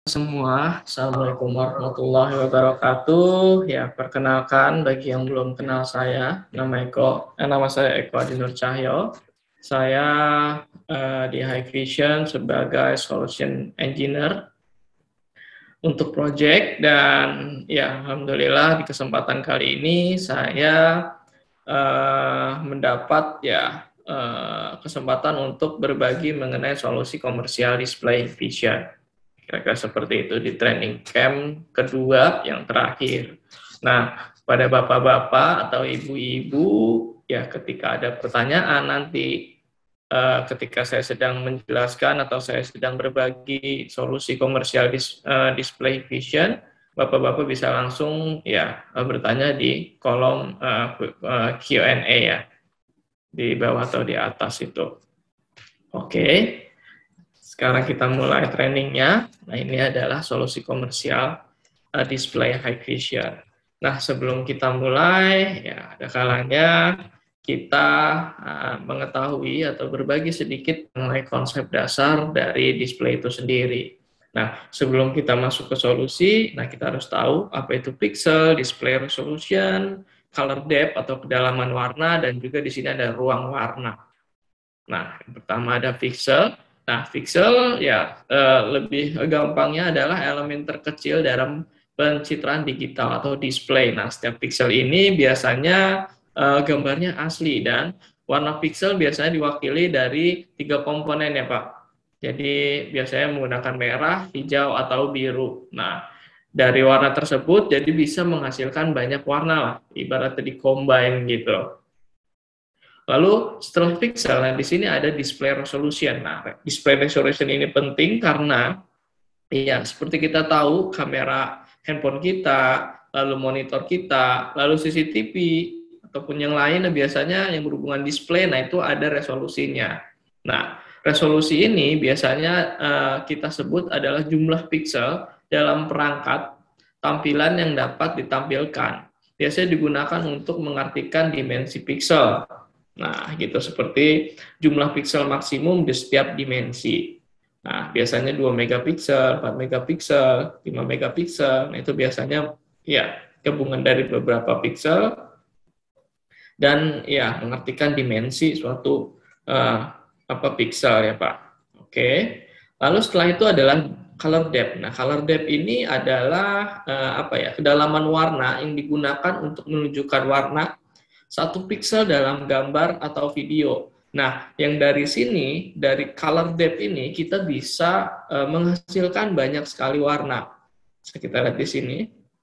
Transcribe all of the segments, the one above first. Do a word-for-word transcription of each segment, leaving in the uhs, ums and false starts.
Semua, Assalamualaikum warahmatullahi wabarakatuh. Ya, perkenalkan bagi yang belum kenal saya, nama Eko, eh, nama saya Eko Adi Nur Cahyo. Saya eh, di Hikvision sebagai Solution Engineer untuk project dan ya, alhamdulillah di kesempatan kali ini saya eh, mendapat ya eh, kesempatan untuk berbagi mengenai solusi komersial display vision. Kira-kira seperti itu di training camp kedua yang terakhir. Nah, pada bapak-bapak atau ibu-ibu, ya ketika ada pertanyaan nanti, eh, ketika saya sedang menjelaskan atau saya sedang berbagi solusi komersial dis, eh, display vision, bapak-bapak bisa langsung ya bertanya di kolom eh, eh, Q and A ya, di bawah atau di atas itu. Oke. Sekarang kita mulai trainingnya. Nah, ini adalah solusi komersial uh, display Hikvision. Nah, sebelum kita mulai, ya ada kalanya kita uh, mengetahui atau berbagi sedikit mengenai konsep dasar dari display itu sendiri. Nah, sebelum kita masuk ke solusi, nah kita harus tahu apa itu pixel, display resolution, color depth atau kedalaman warna, dan juga di sini ada ruang warna. Nah, yang pertama ada pixel. Nah, pixel ya eh, lebih gampangnya adalah elemen terkecil dalam pencitraan digital atau display. Nah, setiap pixel ini biasanya eh, gambarnya asli dan warna pixel biasanya diwakili dari tiga komponen ya Pak. Jadi biasanya menggunakan merah, hijau, atau biru. Nah, dari warna tersebut jadi bisa menghasilkan banyak warna lah, ibaratnya di-combine gitu. Lalu setelah pixel, nah di sini ada display resolution. Nah, display resolution ini penting karena ya seperti kita tahu kamera handphone kita, lalu monitor kita, lalu C C T V ataupun yang lain biasanya yang berhubungan display, nah itu ada resolusinya. Nah, resolusi ini biasanya uh, kita sebut adalah jumlah pixel dalam perangkat tampilan yang dapat ditampilkan. Biasanya digunakan untuk mengartikan dimensi pixel. Nah, gitu seperti jumlah pixel maksimum di setiap dimensi. Nah, biasanya dua megapiksel, empat megapiksel, lima megapiksel. Nah, itu biasanya ya gabungan dari beberapa pixel dan ya mengartikan dimensi suatu uh, apa pixel ya, Pak. Oke. Lalu setelah itu adalah color depth. Nah, color depth ini adalah uh, apa ya? Kedalaman warna yang digunakan untuk menunjukkan warna satu pixel dalam gambar atau video. Nah, yang dari sini, dari color depth ini, kita bisa uh, menghasilkan banyak sekali warna. Bisa kita lihat di sini.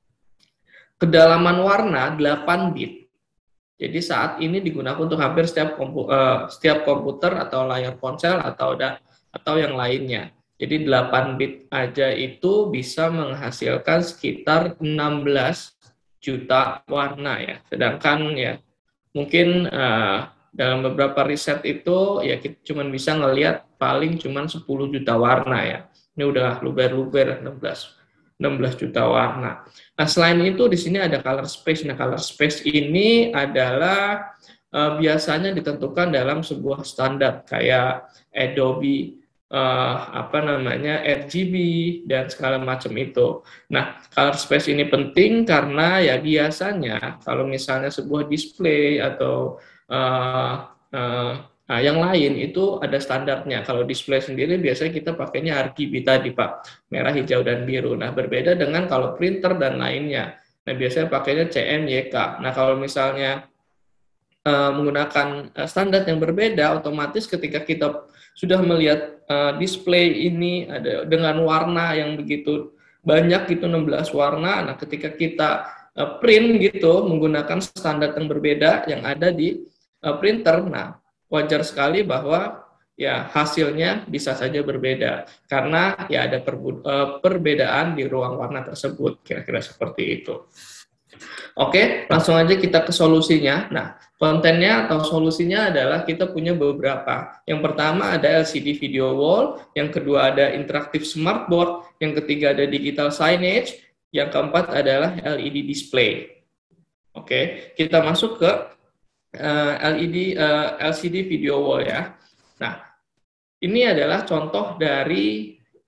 Kedalaman warna delapan bit. Jadi saat ini digunakan untuk hampir setiap, kompu, uh, setiap komputer atau layar ponsel atau, da, atau yang lainnya. Jadi delapan bit aja itu bisa menghasilkan sekitar enam belas juta warna ya. Sedangkan ya mungkin uh, dalam beberapa riset itu ya kita cuma bisa ngelihat paling cuma sepuluh juta warna ya. Ini udah luber-luber enam belas juta warna. Nah, selain itu di sini ada color space. Nah, color space ini adalah uh, biasanya ditentukan dalam sebuah standar kayak Adobe uh, apa namanya R G B dan segala macam itu. Nah, color space ini penting karena ya biasanya kalau misalnya sebuah display atau uh, uh, nah, yang lain itu ada standarnya. Kalau display sendiri biasanya kita pakainya R G B tadi Pak, merah, hijau, dan biru. Nah, berbeda dengan kalau printer dan lainnya. Nah, biasanya pakainya C M Y K. Nah, kalau misalnya uh, menggunakan standar yang berbeda, otomatis ketika kita sudah melihat uh, display ini ada dengan warna yang begitu banyak gitu enam belas warna. Nah, ketika kita uh, print gitu menggunakan standar yang berbeda yang ada di uh, printer, nah wajar sekali bahwa ya hasilnya bisa saja berbeda karena ya ada uh, perbedaan di ruang warna tersebut. Kira-kira seperti itu. Oke, langsung aja kita ke solusinya. Nah, kontennya atau solusinya adalah kita punya beberapa. Yang pertama ada L C D video wall, yang kedua ada interactive smartboard, yang ketiga ada digital signage, yang keempat adalah L E D display. Oke, kita masuk ke uh, L E D uh, L C D video wall ya. Nah, ini adalah contoh dari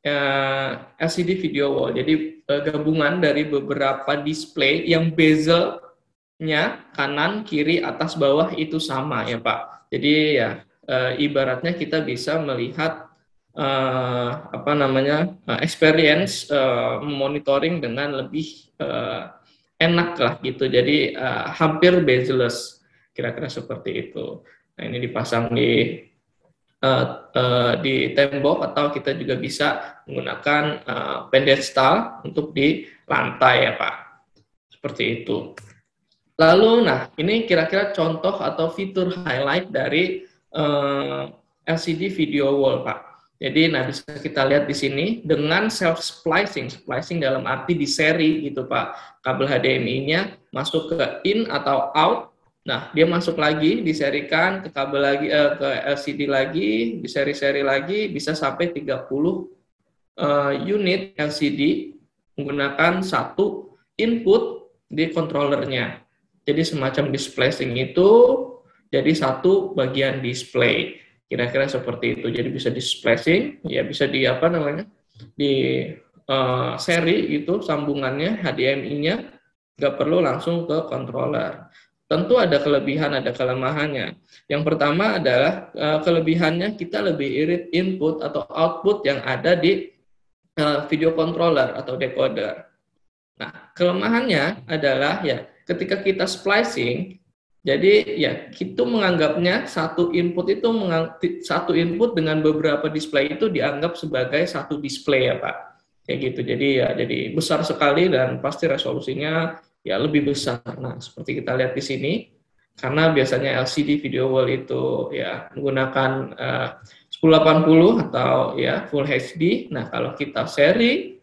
uh, L C D video wall. Jadi uh, gabungan dari beberapa display yang bezelnya kanan, kiri, atas, bawah itu sama ya Pak. Jadi ya uh, ibaratnya kita bisa melihat Uh, apa namanya uh, experience uh, monitoring dengan lebih uh, enak lah gitu. Jadi uh, hampir bezel-less, kira-kira seperti itu. Nah ini dipasang di uh, uh, di tembok atau kita juga bisa menggunakan uh, pedestal untuk di lantai ya Pak. Seperti itu. Lalu nah ini kira-kira contoh atau fitur highlight dari uh, L C D video wall Pak. Jadi, nah bisa kita lihat di sini dengan self splicing, splicing dalam arti di seri gitu Pak. Kabel H D M I-nya masuk ke in atau out. Nah, dia masuk lagi, diserikan ke kabel lagi eh, ke L C D lagi, diseri-seri lagi, bisa sampai tiga puluh uh, unit L C D menggunakan satu input di controllernya. Jadi semacam displaying itu jadi satu bagian display. Kira-kira seperti itu. Jadi bisa displaying, ya bisa di apa namanya di uh, seri itu sambungannya H D M I-nya nggak perlu langsung ke controller. Tentu ada kelebihan, ada kelemahannya. Yang pertama adalah uh, kelebihannya kita lebih irit input atau output yang ada di uh, video controller atau decoder. Nah, kelemahannya adalah ya ketika kita splicing. Jadi ya kita menganggapnya satu input itu satu input dengan beberapa display itu dianggap sebagai satu display ya Pak. Kayak gitu. Jadi ya jadi besar sekali dan pasti resolusinya ya lebih besar. Nah, seperti kita lihat di sini karena biasanya L C D video wall itu ya menggunakan uh, sepuluh delapan puluh atau ya full H D. Nah, kalau kita seri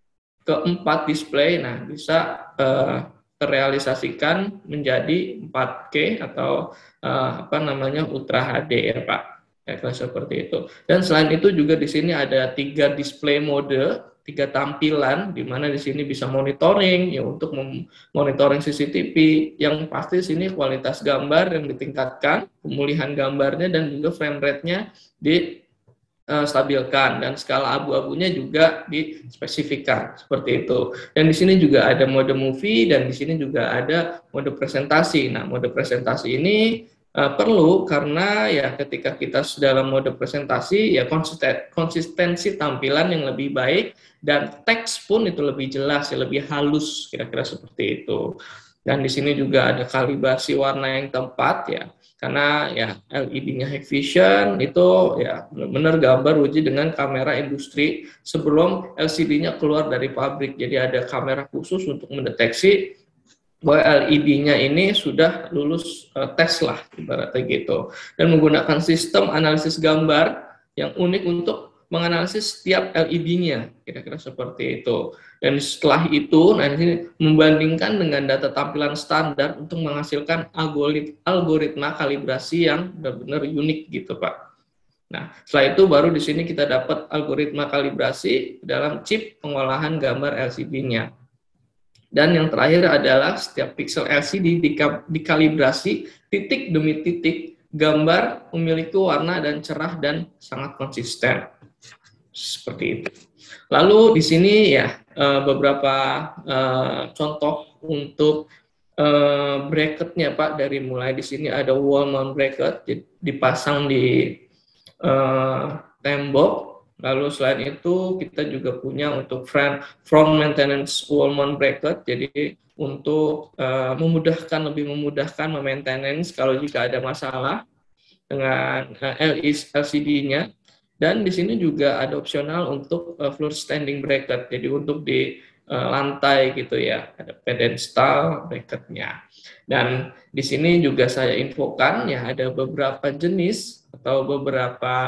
keempat display nah bisa uh, terrealisasikan menjadi empat K atau uh, apa namanya Ultra H D ya Pak. Ya, seperti itu. Dan selain itu juga di sini ada tiga display mode, tiga tampilan di mana di sini bisa monitoring ya untuk monitoring C C T V yang pasti sini kualitas gambar yang ditingkatkan, pemulihan gambarnya dan juga frame rate-nya di stabilkan dan skala abu-abunya juga dispesifikkan seperti itu. Dan di sini juga ada mode movie dan di sini juga ada mode presentasi. Nah, mode presentasi ini uh, perlu karena ya ketika kita dalam mode presentasi ya konsisten, konsistensi tampilan yang lebih baik dan teks pun itu lebih jelas, ya lebih halus kira-kira seperti itu. Dan di sini juga ada kalibrasi warna yang tepat ya. Karena ya L E D-nya Hikvision itu ya benar-benar gambar uji dengan kamera industri sebelum L C D-nya keluar dari pabrik. Jadi ada kamera khusus untuk mendeteksi bahwa L E D-nya ini sudah lulus uh, tes lah ibaratnya gitu. Dan menggunakan sistem analisis gambar yang unik untuk menganalisis setiap L E D-nya, kira-kira seperti itu. Dan setelah itu, nah ini membandingkan dengan data tampilan standar untuk menghasilkan algoritma kalibrasi yang benar-benar unik gitu Pak. Nah, setelah itu baru di sini kita dapat algoritma kalibrasi dalam chip pengolahan gambar L C D-nya. Dan yang terakhir adalah setiap pixel L C D dikalibrasi titik demi titik, gambar memiliki warna dan cerah dan sangat konsisten. Seperti itu. Lalu di sini ya beberapa contoh untuk bracketnya Pak, dari mulai di sini ada wall mount bracket dipasang di tembok. Lalu selain itu kita juga punya untuk front front maintenance wall mount bracket, jadi untuk memudahkan lebih memudahkan maintenance kalau jika ada masalah dengan L C D-nya. Dan di sini juga ada opsional untuk uh, floor standing bracket, jadi untuk di uh, lantai gitu ya, ada pedestal bracketnya. Dan di sini juga saya infokan ya ada beberapa jenis atau beberapa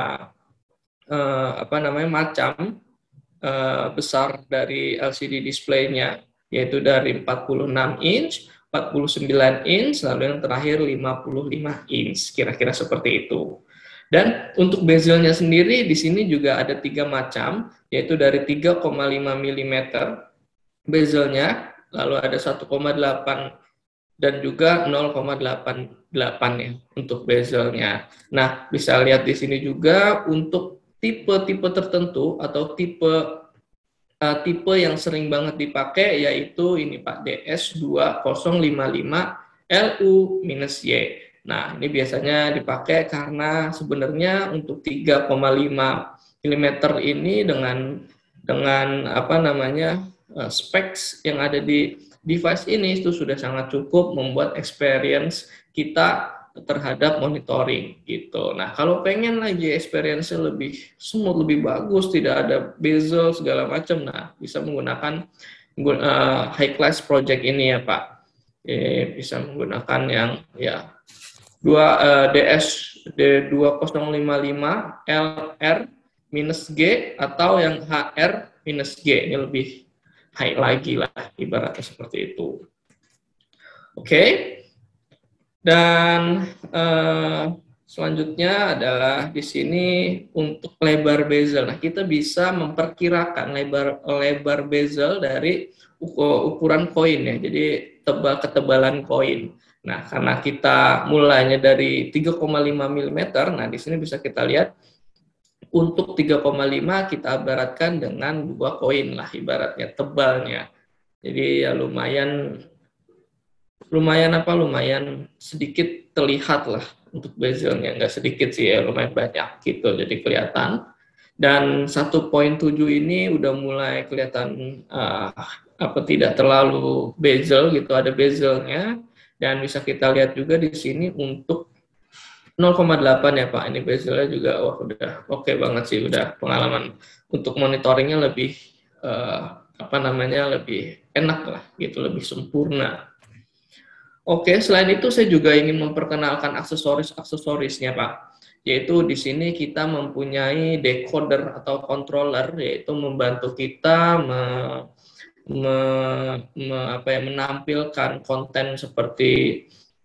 uh, apa namanya macam uh, besar dari L C D display-nya, yaitu dari empat puluh enam inch, empat puluh sembilan inch, lalu yang terakhir lima puluh lima inch, kira-kira seperti itu. Dan untuk bezelnya sendiri di sini juga ada tiga macam, yaitu dari tiga koma lima milimeter bezelnya, lalu ada satu koma delapan dan juga nol koma delapan delapan ya untuk bezelnya. Nah, bisa lihat di sini juga untuk tipe-tipe tertentu atau tipe uh, tipe yang sering banget dipakai yaitu ini Pak, D S dua nol lima lima L U minus Y. Nah, ini biasanya dipakai karena sebenarnya untuk tiga koma lima milimeter ini dengan dengan apa namanya uh, specs yang ada di device ini itu sudah sangat cukup membuat experience kita terhadap monitoring gitu. Nah, kalau pengen lagi experience-nya lebih smooth, lebih bagus, tidak ada bezel segala macam, nah bisa menggunakan uh, high class project ini ya Pak. Eh, bisa menggunakan yang ya dua uh, D S D dua nol lima lima L R minus G atau yang H R minus G, ini lebih high lagi lah ibaratnya seperti itu. Oke. Okay. Dan eh, selanjutnya adalah di sini untuk lebar bezel. Nah, kita bisa memperkirakan lebar lebar bezel dari ukuran koin ya. Jadi tebal ketebalan koin. Nah, karena kita mulainya dari tiga koma lima milimeter, nah di sini bisa kita lihat untuk tiga koma lima kita ibaratkan dengan dua koin lah ibaratnya tebalnya. Jadi ya lumayan lumayan apa lumayan sedikit terlihat lah untuk bezelnya, nggak sedikit sih ya, lumayan banyak gitu jadi kelihatan. Dan satu koma tujuh ini udah mulai kelihatan uh, apa tidak terlalu bezel gitu, ada bezelnya. Dan bisa kita lihat juga di sini untuk nol koma delapan ya Pak, ini bezelnya juga wah udah oke okay banget sih, udah pengalaman untuk monitoringnya lebih uh, apa namanya lebih enak lah gitu, lebih sempurna. Oke, selain itu saya juga ingin memperkenalkan aksesoris-aksesorisnya Pak. Yaitu di sini kita mempunyai decoder atau controller, yaitu membantu kita me, me, me, apa ya, menampilkan konten seperti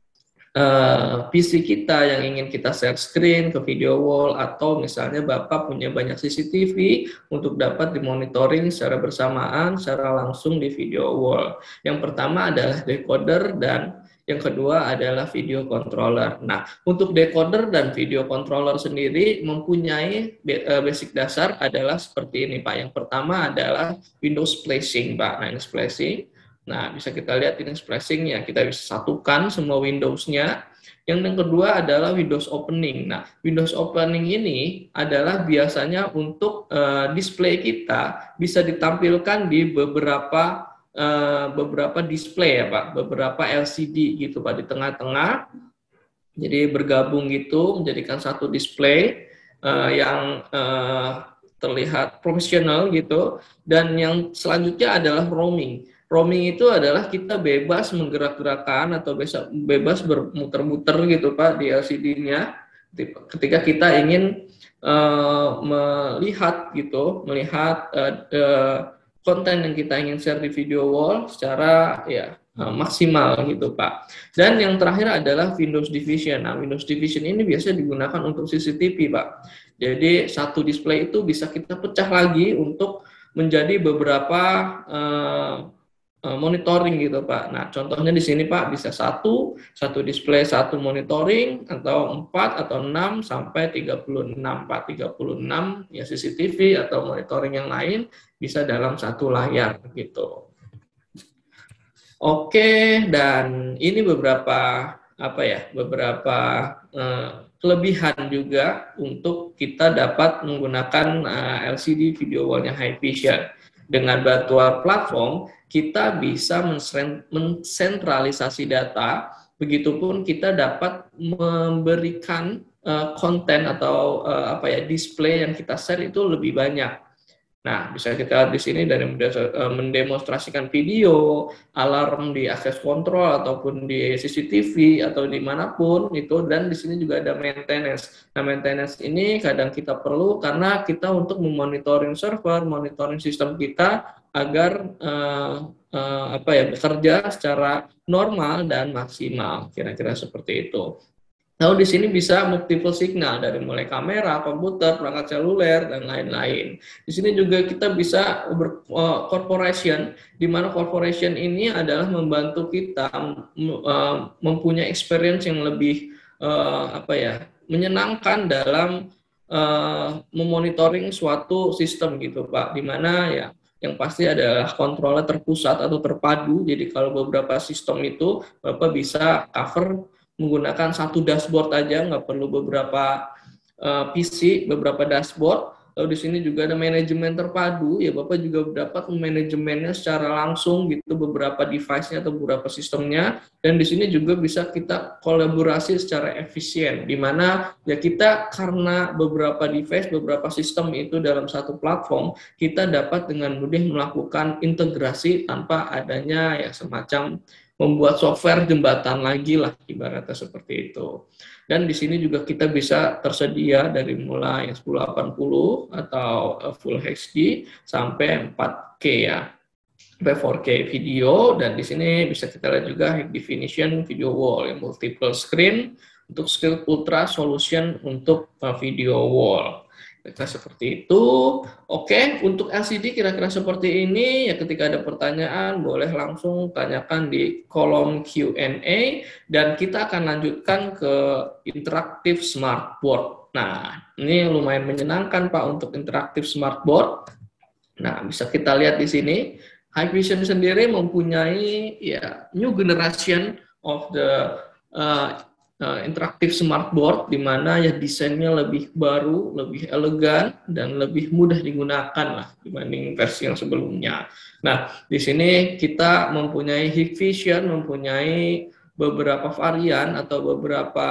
uh, P C kita yang ingin kita share screen ke video wall, atau misalnya Bapak punya banyak C C T V untuk dapat dimonitoring secara bersamaan, secara langsung di video wall. Yang pertama adalah decoder dan yang kedua adalah video controller. Nah, untuk decoder dan video controller sendiri mempunyai basic dasar adalah seperti ini, Pak. Yang pertama adalah window splicing, Pak. Nah, ini splicing. Nah, bisa kita lihat ini splicing-nya. Kita bisa satukan semua Windows-nya. Yang yang kedua adalah Windows opening. Nah, Windows opening ini adalah biasanya untuk uh, display kita bisa ditampilkan di beberapa Uh, beberapa display ya Pak, beberapa L C D gitu Pak di tengah-tengah. Jadi bergabung gitu menjadikan satu display uh, yang uh, terlihat profesional gitu. Dan yang selanjutnya adalah roaming. Roaming itu adalah kita bebas menggerak-gerakkan atau bebas bermuter-muter gitu Pak di L C D-nya ketika kita ingin uh, melihat gitu, melihat uh, uh, konten yang kita ingin share di video wall secara ya maksimal gitu Pak. Dan yang terakhir adalah Windows Division. Nah, Windows Division ini biasanya digunakan untuk C C T V Pak. Jadi satu display itu bisa kita pecah lagi untuk menjadi beberapa uh, monitoring gitu Pak. Nah, contohnya di sini Pak bisa satu, satu display, satu monitoring, atau empat atau enam sampai tiga puluh enam Pak. tiga puluh enam ya C C T V atau monitoring yang lain bisa dalam satu layar gitu. Oke, dan ini beberapa apa ya? Beberapa eh, kelebihan juga untuk kita dapat menggunakan eh, L C D video wall-nya Hikvision. Dengan bantuan platform, kita bisa mensentralisasi data, begitupun kita dapat memberikan uh, konten atau uh, apa ya display yang kita share itu lebih banyak. Nah, bisa kita lihat di sini dari mendemonstrasikan video, alarm di access control ataupun di C C T V atau dimanapun itu, dan di sini juga ada maintenance. Nah, maintenance ini kadang kita perlu karena kita untuk memonitoring server, monitoring sistem kita agar uh, uh, apa ya bekerja secara normal dan maksimal, kira-kira seperti itu. Lalu di sini bisa multiple signal dari mulai kamera, komputer, perangkat seluler, dan lain-lain. Di sini juga kita bisa ber, uh, corporation, di mana corporation ini adalah membantu kita uh, mempunyai experience yang lebih uh, apa ya menyenangkan dalam uh, memonitoring suatu sistem gitu Pak, di mana ya yang pasti adalah kontrolnya terpusat atau terpadu. Jadi kalau beberapa sistem itu Bapak bisa cover menggunakan satu dashboard aja, nggak perlu beberapa uh, P C, beberapa dashboard. Lalu di sini juga ada manajemen terpadu, ya Bapak juga dapat manajemennya secara langsung gitu beberapa device-nya atau beberapa sistemnya. Dan di sini juga bisa kita kolaborasi secara efisien, di mana ya kita karena beberapa device, beberapa sistem itu dalam satu platform, kita dapat dengan mudah melakukan integrasi tanpa adanya ya semacam membuat software jembatan lagi lah, ibaratnya seperti itu. Dan di sini juga kita bisa tersedia dari mulai sepuluh delapan puluh atau Full H D sampai empat K ya, sampai empat K video. Dan di sini bisa kita lihat juga high definition video wall, yang multiple screen untuk scale ultra solution untuk video wall. Kira-kira seperti itu. Oke, untuk L C D kira-kira seperti ini. Ya, ketika ada pertanyaan boleh langsung tanyakan di kolom Q and A, dan kita akan lanjutkan ke interaktif smartboard. Nah, ini lumayan menyenangkan Pak untuk interaktif smartboard. Nah, bisa kita lihat di sini, Hikvision sendiri mempunyai ya new generation of the uh, Uh, interaktif smartboard, di mana ya desainnya lebih baru, lebih elegan, dan lebih mudah digunakan lah dibanding versi yang sebelumnya. Nah, di sini kita mempunyai Hikvision, mempunyai beberapa varian atau beberapa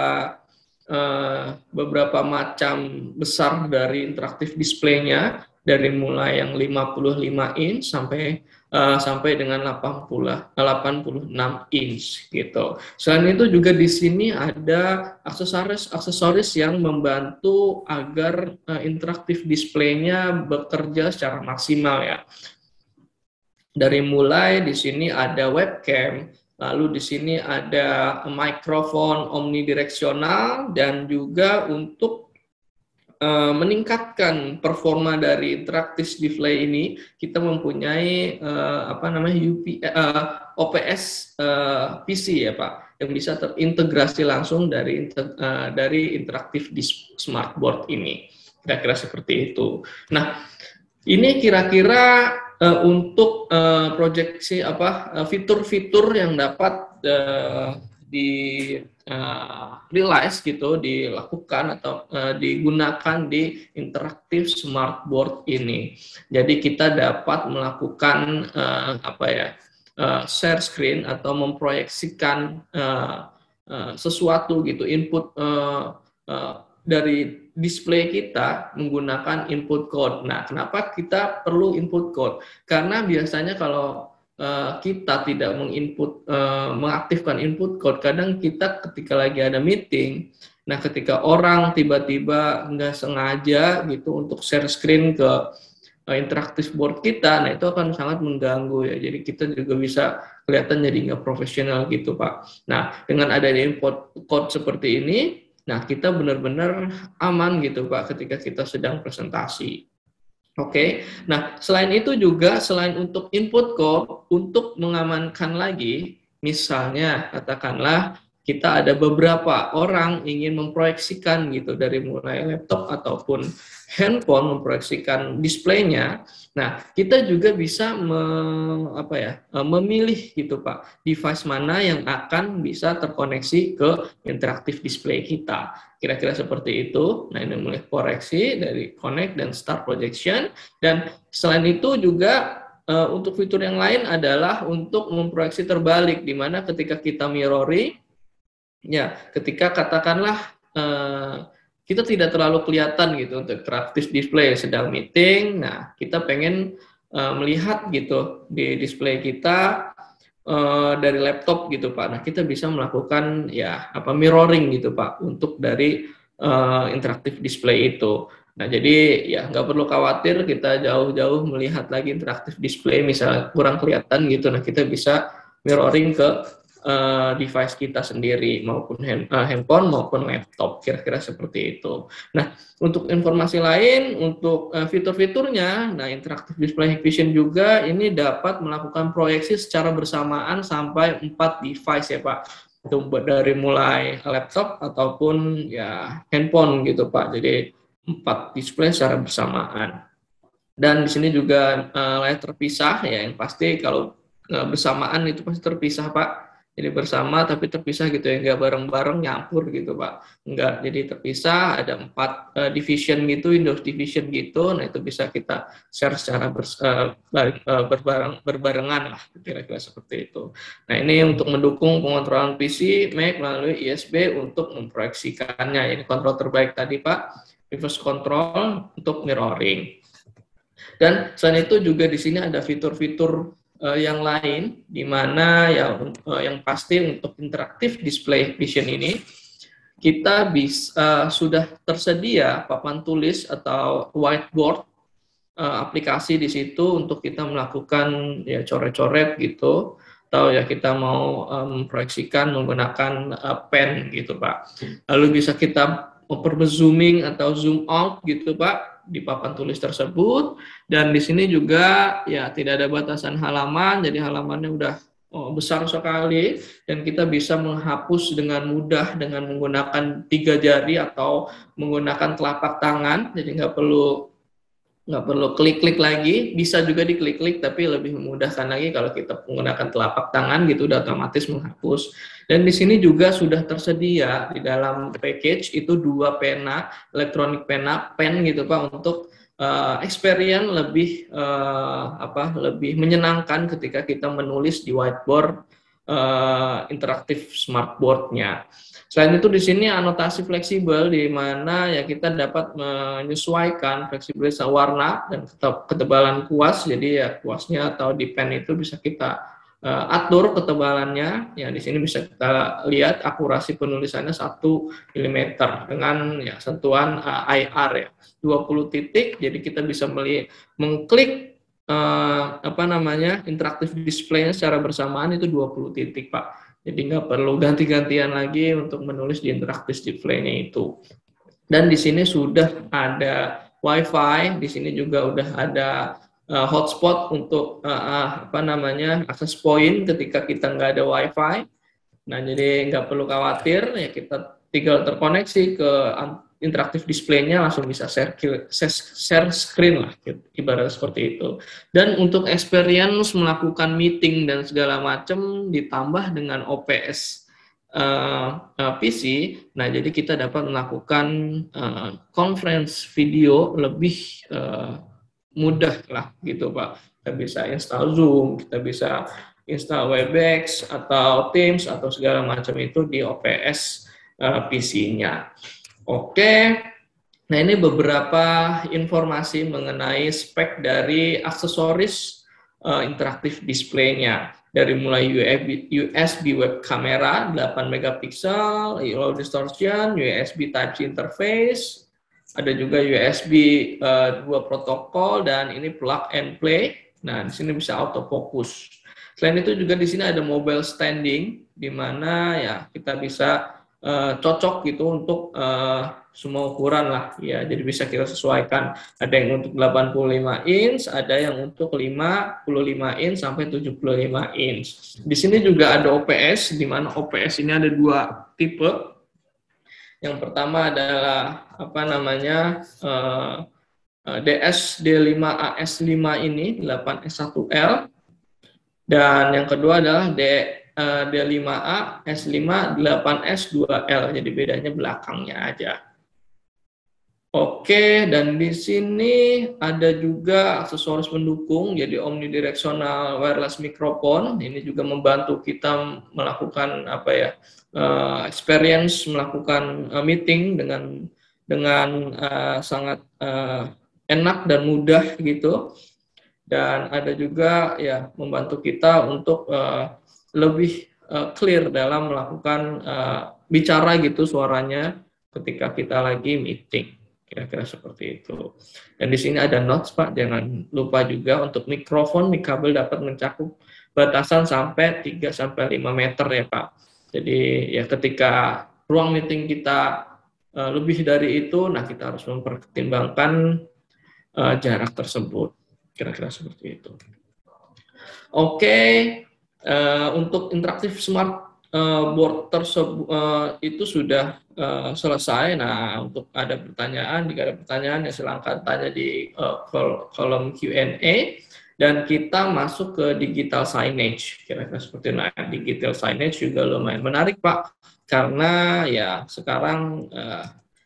uh, beberapa macam besar dari interaktif displaynya, dari mulai yang lima puluh lima inch sampai Uh, sampai dengan delapan puluh enam inch gitu. Selain itu juga di sini ada aksesoris-aksesoris yang membantu agar uh, interaktif displaynya bekerja secara maksimal ya. Dari mulai di sini ada webcam, lalu di sini ada mikrofon omnidireksional, dan juga untuk meningkatkan performa dari interaktif display ini, kita mempunyai uh, apa namanya U P, uh, O P S uh, P C ya Pak, yang bisa terintegrasi langsung dari uh, dari interaktif di smartboard ini. Kira-kira seperti itu. Nah, ini kira-kira uh, untuk uh, proyeksi apa fitur-fitur uh, yang dapat uh, di Uh, realize gitu, dilakukan atau uh, digunakan di interaktif smartboard ini. Jadi kita dapat melakukan uh, apa ya uh, share screen atau memproyeksikan uh, uh, sesuatu gitu, input uh, uh, dari display kita menggunakan input code. Nah, kenapa kita perlu input code? Karena biasanya kalau kita tidak menginput, uh, mengaktifkan input code, kadang kita ketika lagi ada meeting, nah ketika orang tiba-tiba nggak sengaja gitu untuk share screen ke uh, interaktif board kita, nah itu akan sangat mengganggu ya. Jadi kita juga bisa kelihatan jadi nggak profesional gitu Pak. Nah, dengan adanya input code seperti ini, nah kita benar-benar aman gitu Pak ketika kita sedang presentasi. Oke, okay. Nah selain itu juga, selain untuk input code, untuk mengamankan lagi, misalnya katakanlah kita ada beberapa orang ingin memproyeksikan gitu dari mulai laptop ataupun handphone, memproyeksikan displaynya. Nah kita juga bisa me, apa ya, memilih gitu Pak, device mana yang akan bisa terkoneksi ke interaktif display kita. Kira-kira seperti itu. Nah, ini mulai koreksi dari connect dan start projection. Dan selain itu juga uh, untuk fitur yang lain adalah untuk memproyeksi terbalik, di mana ketika kita mirroring, ya, ketika katakanlah uh, kita tidak terlalu kelihatan gitu untuk interaktif display sedang meeting, nah kita pengen uh, melihat gitu di display kita Uh, dari laptop gitu Pak. Nah kita bisa melakukan ya apa mirroring gitu Pak untuk dari uh, interaktif display itu. Nah jadi ya nggak perlu khawatir kita jauh-jauh melihat lagi interaktif display misalnya kurang kelihatan gitu. Nah kita bisa mirroring ke uh, device kita sendiri, maupun hand, uh, handphone maupun laptop, kira-kira seperti itu. Nah untuk informasi lain, untuk uh, fitur-fiturnya, nah interaktif display Hikvision juga ini dapat melakukan proyeksi secara bersamaan sampai empat device ya Pak. Itu dari mulai laptop ataupun ya handphone gitu Pak. Jadi empat display secara bersamaan. Dan di sini juga uh, layar terpisah ya, yang pasti kalau uh, bersamaan itu pasti terpisah Pak. Jadi bersama tapi terpisah gitu ya, nggak bareng-bareng nyampur gitu Pak. Nggak, jadi terpisah, ada empat uh, division gitu, Windows division gitu. Nah itu bisa kita share secara bers, uh, uh, berbareng, berbarengan lah, kira-kira seperti itu. Nah ini untuk mendukung pengontrolan P C, Mac melalui U S B untuk memproyeksikannya. Ini kontrol terbaik tadi Pak, reverse control untuk mirroring. Dan selain itu juga di sini ada fitur-fitur uh, yang lain, di mana ya uh, yang pasti untuk interaktif display vision ini kita bisa uh, sudah tersedia papan tulis atau whiteboard uh, aplikasi di situ untuk kita melakukan ya coret-coret gitu, atau ya kita mau memproyeksikan um, menggunakan uh, pen gitu Pak. Lalu bisa kita memper zooming atau zoom out gitu Pak di papan tulis tersebut. Dan di sini juga ya tidak ada batasan halaman, jadi halamannya udah oh, besar sekali dan kita bisa menghapus dengan mudah dengan menggunakan tiga jari atau menggunakan telapak tangan, jadi nggak perlu nggak perlu klik-klik lagi, bisa juga diklik-klik tapi lebih memudahkan lagi kalau kita menggunakan telapak tangan gitu, udah otomatis menghapus. Dan di sini juga sudah tersedia di dalam package itu dua pena, elektronik pena, pen gitu Pak, untuk uh, experience lebih uh, apa lebih menyenangkan ketika kita menulis di whiteboard uh, interaktif smartboard-nya. Selain itu di sini anotasi fleksibel di mana ya kita dapat menyesuaikan fleksibilitas warna dan ketebalan kuas. Jadi ya kuasnya atau di pen itu bisa kita uh, atur ketebalannya. Ya di sini bisa kita lihat akurasi penulisannya satu milimeter dengan ya sentuhan uh, I R ya dua puluh titik. Jadi kita bisa melihat mengklik uh, apa namanya interaktif display-nya secara bersamaan itu dua puluh titik Pak. Jadi nggak perlu ganti-gantian lagi untuk menulis di interaktif display-nya itu. Dan di sini sudah ada WiFi, di sini juga udah ada uh, hotspot untuk uh, apa namanya akses point ketika kita nggak ada WiFi. Nah jadi nggak perlu khawatir, ya kita tinggal terkoneksi ke interaktif display-nya langsung bisa share, share screen lah, ibarat seperti itu. Dan untuk experience melakukan meeting dan segala macam ditambah dengan O P S uh, uh, P C, nah jadi kita dapat melakukan uh, conference video lebih uh, mudah lah gitu Pak. Kita bisa install Zoom, kita bisa install Webex atau Teams atau segala macam itu di O P S uh, P C-nya. Oke, nah ini beberapa informasi mengenai spek dari aksesoris uh, interaktif display-nya. Dari mulai U S B web kamera delapan megapiksel, low distortion, U S B Type-C interface, ada juga U S B uh, dua protokol, dan ini plug and play. Nah, di sini bisa autofocus. Selain itu juga di sini ada mobile standing, di mana ya kita bisa Uh, cocok gitu untuk uh, semua ukuran lah ya, jadi bisa kita sesuaikan, ada yang untuk delapan puluh lima inch, ada yang untuk lima puluh lima inch sampai tujuh puluh lima inch. Di sini juga ada O P S, di mana O P S ini ada dua tipe. Yang pertama adalah apa namanya uh, D S D lima A S lima ini delapan S satu L, dan yang kedua adalah D D lima A S lima delapan S dua L, jadi bedanya belakangnya aja. Oke, dan di sini ada juga aksesoris pendukung, jadi omnidirectional wireless microphone. Ini juga membantu kita melakukan apa ya uh, experience melakukan uh, meeting dengan dengan uh, sangat uh, enak dan mudah gitu. Dan ada juga ya membantu kita untuk uh, lebih uh, clear dalam melakukan uh, bicara gitu suaranya ketika kita lagi meeting, kira-kira seperti itu. Dan di sini ada notes Pak, jangan lupa juga untuk mikrofon, mic kabel dapat mencakup batasan sampai tiga sampai lima meter ya Pak. Jadi ya ketika ruang meeting kita uh, lebih dari itu, nah kita harus mempertimbangkan uh, jarak tersebut, kira-kira seperti itu. Oke. Uh, untuk interaktif smart uh, board tersebut uh, itu sudah uh, selesai. Nah, untuk ada pertanyaan, jika ada pertanyaan ya silakan tanya di uh, kol kolom Q and A. Dan kita masuk ke digital signage, kira-kira seperti itu. Nah, digital signage juga lumayan menarik, Pak, karena ya sekarang uh,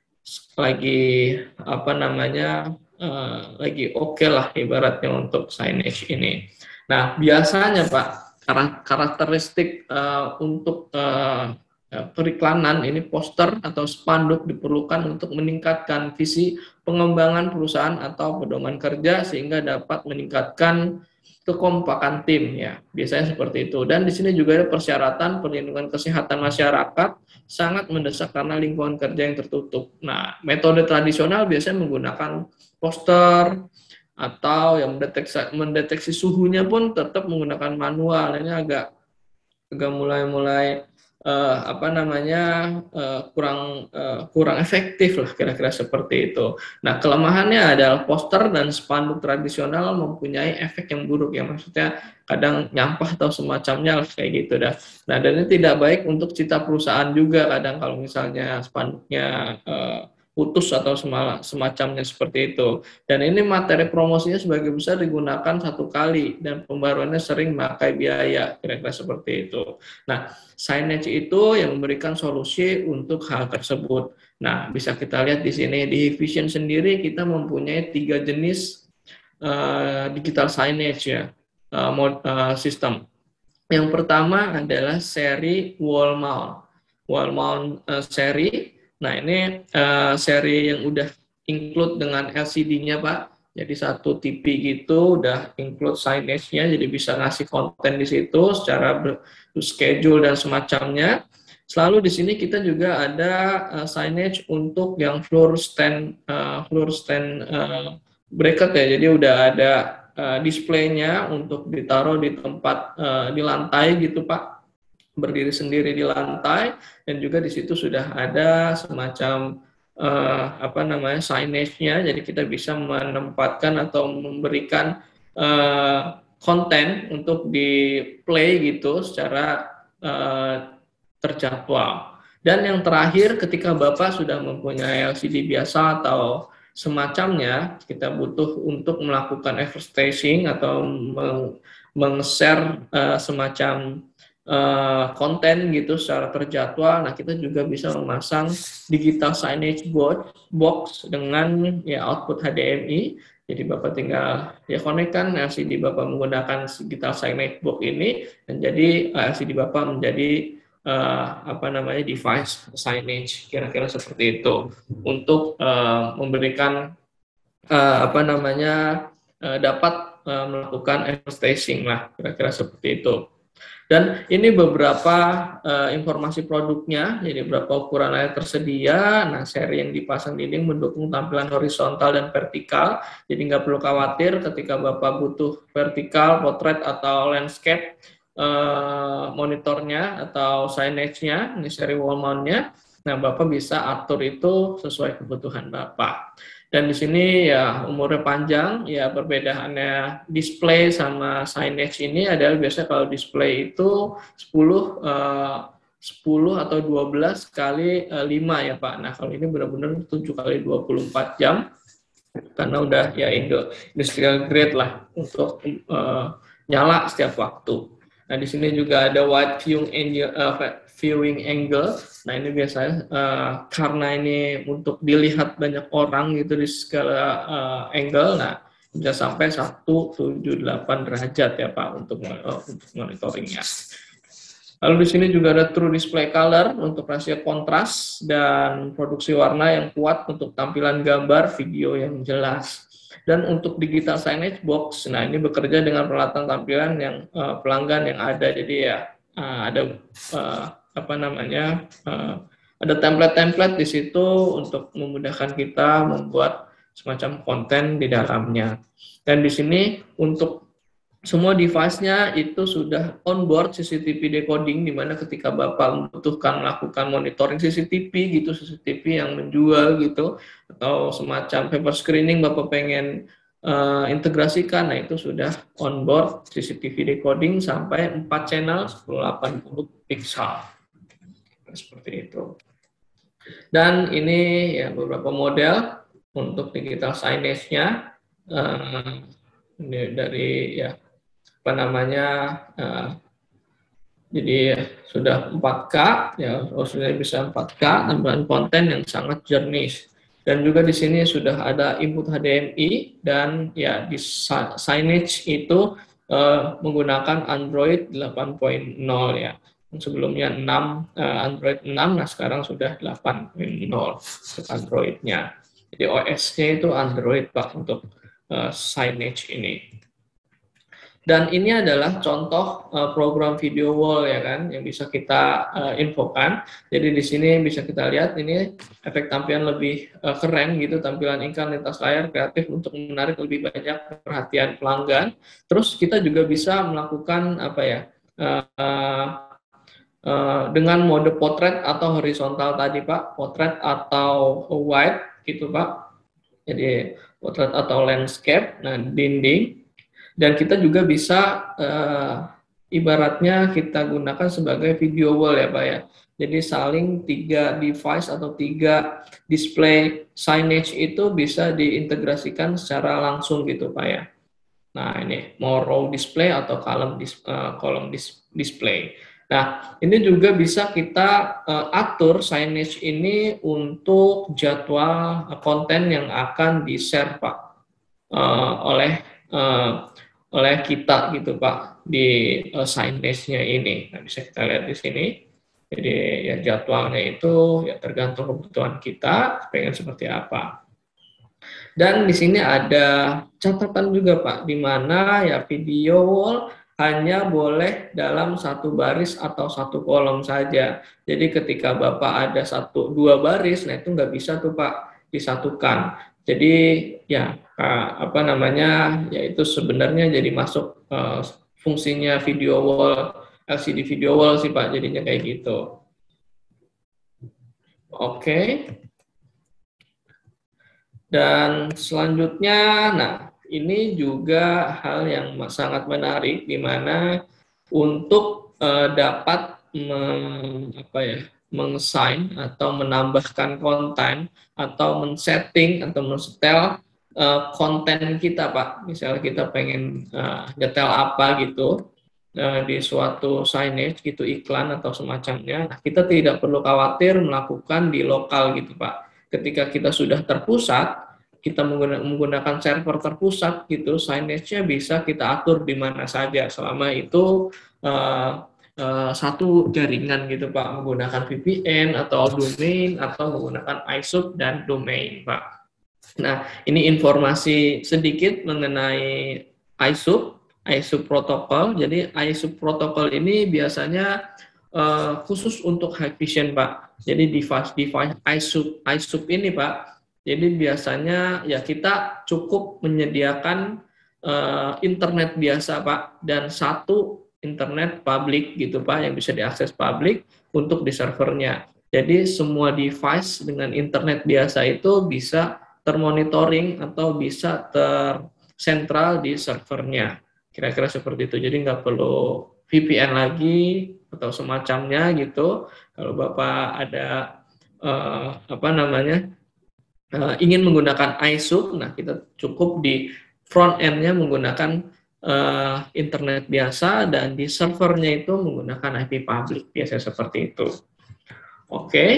lagi apa namanya uh, lagi oke okay lah ibaratnya untuk signage ini. Nah, biasanya Pak, karakteristik uh, untuk uh, periklanan ini poster atau spanduk diperlukan untuk meningkatkan visi pengembangan perusahaan atau pedoman kerja sehingga dapat meningkatkan kekompakan tim ya. Biasanya seperti itu. Dan di sini juga ada persyaratan perlindungan kesehatan masyarakat sangat mendesak karena lingkungan kerja yang tertutup. Nah, metode tradisional biasanya menggunakan poster atau yang mendeteksi, mendeteksi suhunya pun tetap menggunakan manual. Ini agak agak mulai-mulai uh, apa namanya uh, kurang uh, kurang efektif lah kira-kira seperti itu. Nah, kelemahannya adalah poster dan spanduk tradisional mempunyai efek yang buruk ya, maksudnya kadang nyampah atau semacamnya lah, kayak gitu dah. Nah, dan ini tidak baik untuk citra perusahaan juga kadang kalau misalnya spanduknya uh, putus atau semacamnya seperti itu. Dan ini materi promosinya sebagai besar digunakan satu kali dan pembaruannya sering memakai biaya, kira-kira seperti itu. Nah, signage itu yang memberikan solusi untuk hal tersebut. Nah, bisa kita lihat di sini di Hikvision sendiri kita mempunyai tiga jenis uh, digital signage ya, uh, mod, uh, sistem. Yang pertama adalah seri wall mount. Wall mount uh, seri. Nah, ini uh, seri yang udah include dengan L C D-nya, Pak. Jadi satu T V gitu udah include signage-nya, jadi bisa ngasih konten di situ secara schedule dan semacamnya. Selalu di sini kita juga ada uh, signage untuk yang floor stand uh, floor stand uh, bracket ya. Jadi udah ada uh, display-nya untuk ditaruh di tempat uh, di lantai gitu, Pak. Berdiri sendiri di lantai, dan juga di situ sudah ada semacam uh, apa namanya signage-nya, jadi kita bisa menempatkan atau memberikan uh, konten untuk di play gitu secara uh, terjadwal. Dan yang terakhir, ketika Bapak sudah mempunyai L C D biasa atau semacamnya, kita butuh untuk melakukan advertising atau meng-share uh, semacam Uh, konten gitu secara terjadwal. Nah, kita juga bisa memasang digital signage board box dengan ya output H D M I. Jadi Bapak tinggal ya konekkan L C D Bapak menggunakan digital signage box ini, dan jadi L C D Bapak menjadi uh, apa namanya device signage, kira-kira seperti itu untuk uh, memberikan uh, apa namanya uh, dapat uh, melakukan advertising lah, kira-kira seperti itu. Dan ini beberapa uh, informasi produknya, jadi beberapa ukuran layar tersedia. Nah, seri yang dipasang dinding mendukung tampilan horizontal dan vertikal, jadi nggak perlu khawatir ketika Bapak butuh vertikal, potret, atau landscape uh, monitornya atau signage-nya, ini seri wall mount-nya. Nah, Bapak bisa atur itu sesuai kebutuhan Bapak. Dan di sini ya umurnya panjang, ya perbedaannya display sama signage ini adalah biasanya kalau display itu sepuluh, uh, sepuluh atau dua belas kali lima ya Pak. Nah, kalau ini benar-benar tujuh kali dua puluh empat jam karena udah ya industrial grade lah untuk uh, nyala setiap waktu. Nah, di sini juga ada wide viewing angle, uh, viewing angle. Nah, ini biasanya uh, karena ini untuk dilihat banyak orang gitu di segala uh, angle. Nah, bisa sampai seratus tujuh puluh delapan derajat ya Pak untuk uh, untuk monitoringnya. Lalu di sini juga ada true display color untuk rasio kontras dan produksi warna yang kuat untuk tampilan gambar, video yang jelas. Dan untuk digital signage box, nah ini bekerja dengan peralatan tampilan yang uh, pelanggan yang ada. Jadi ya uh, ada uh, apa namanya uh, ada template-template di situ untuk memudahkan kita membuat semacam konten di dalamnya. Dan di sini untuk semua device-nya itu sudah onboard C C T V decoding, di mana ketika Bapak membutuhkan melakukan monitoring C C T V gitu, C C T V yang menjual gitu, atau semacam paper screening Bapak pengen uh, integrasikan, nah itu sudah onboard C C T V decoding sampai empat channel sepuluh delapan puluh pixel. seperti itu. Dan ini ya beberapa model untuk digital signage-nya uh, dari ya apa namanya uh, jadi sudah empat K ya, sudah bisa empat K, tambahan konten yang sangat jernih. Dan juga di sini sudah ada input H D M I dan ya di signage itu uh, menggunakan Android delapan titik nol ya. Sebelumnya enam, uh, Android enam, nah sekarang sudah delapan titik nol untuk Android-nya. Jadi O S-nya itu Android Pak untuk uh, signage ini. Dan ini adalah contoh uh, program video wall ya kan yang bisa kita uh, infokan. Jadi di sini bisa kita lihat ini efek tampilan lebih uh, keren gitu, tampilan iklan lintas layar kreatif untuk menarik lebih banyak perhatian pelanggan. Terus kita juga bisa melakukan apa ya uh, uh, uh, dengan mode potret atau horizontal tadi Pak, potret atau wide gitu Pak. Jadi potret atau landscape, nah dinding. Dan kita juga bisa uh, ibaratnya kita gunakan sebagai video wall ya Pak ya. Jadi saling tiga device atau tiga display signage itu bisa diintegrasikan secara langsung gitu Pak ya. Nah ini mau row display atau column dis, uh, column dis, display. Nah ini juga bisa kita uh, atur signage ini untuk jadwal uh, konten yang akan di-share Pak uh, oleh uh, oleh kita gitu Pak di uh, signage-nya ini. Nah, bisa kita lihat di sini. Jadi ya jadwalnya itu ya tergantung kebutuhan kita pengen seperti apa. Dan di sini ada catatan juga Pak, di mana ya video wall hanya boleh dalam satu baris atau satu kolom saja. Jadi ketika Bapak ada satu dua baris, nah itu nggak bisa tuh Pak disatukan. Jadi ya apa namanya yaitu sebenarnya jadi masuk uh, fungsinya video wall, L C D video wall sih Pak, jadinya kayak gitu. Oke. Okay. Dan selanjutnya, nah ini juga hal yang sangat menarik di mana untuk uh, dapat meng, apa ya, meng-assign atau menambahkan konten atau men-setting atau men-setel uh, konten kita Pak. Misalnya kita pengen uh, detail apa gitu uh, di suatu signage gitu, iklan atau semacamnya. Nah, kita tidak perlu khawatir melakukan di lokal gitu Pak. Ketika kita sudah terpusat, kita menggunakan server terpusat gitu, signage-nya bisa kita atur di mana saja selama itu uh, uh, satu jaringan gitu Pak, menggunakan V P N atau domain atau menggunakan I S U P dan domain Pak. Nah, ini informasi sedikit mengenai I S U P, I S U P protokol. Jadi I S U P protokol ini biasanya uh, khusus untuk Hikvision Pak. Jadi device-device I S U P, I S U P ini Pak, jadi biasanya ya kita cukup menyediakan uh, internet biasa Pak, dan satu internet publik gitu Pak, yang bisa diakses publik untuk di servernya. Jadi semua device dengan internet biasa itu bisa termonitoring atau bisa tersentral di servernya. Kira-kira seperti itu. Jadi nggak perlu V P N lagi atau semacamnya gitu. Kalau Bapak ada uh, apa namanya uh, ingin menggunakan I S U P, nah kita cukup di front end-nya menggunakan uh, internet biasa, dan di servernya itu menggunakan I P public, biasa seperti itu. Oke. Okay.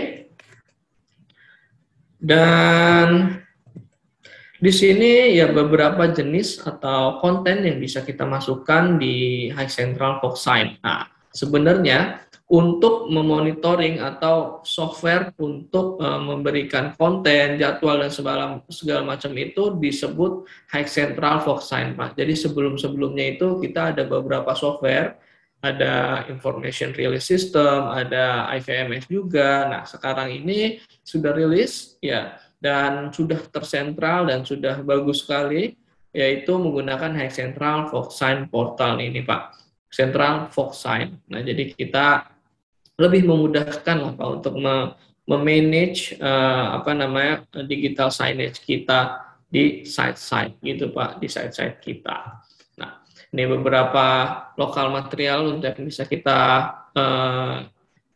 Dan di sini ya beberapa jenis atau konten yang bisa kita masukkan di HiCentral VoxSign. Nah, sebenarnya untuk memonitoring atau software untuk uh, memberikan konten, jadwal dan segala, segala macam itu disebut HiCentral VoxSign, Pak. Jadi sebelum-sebelumnya itu kita ada beberapa software, ada Information Release System, ada I V M S juga. Nah, sekarang ini sudah rilis ya, dan sudah tersentral dan sudah bagus sekali, yaitu menggunakan HiCentral VoxSign Portal ini Pak, Central VoxSign. Nah, jadi kita lebih memudahkan lah Pak untuk memanage uh, apa namanya digital signage kita di site-site gitu Pak, di site-site kita. Nah, ini beberapa lokal material untuk bisa kita uh,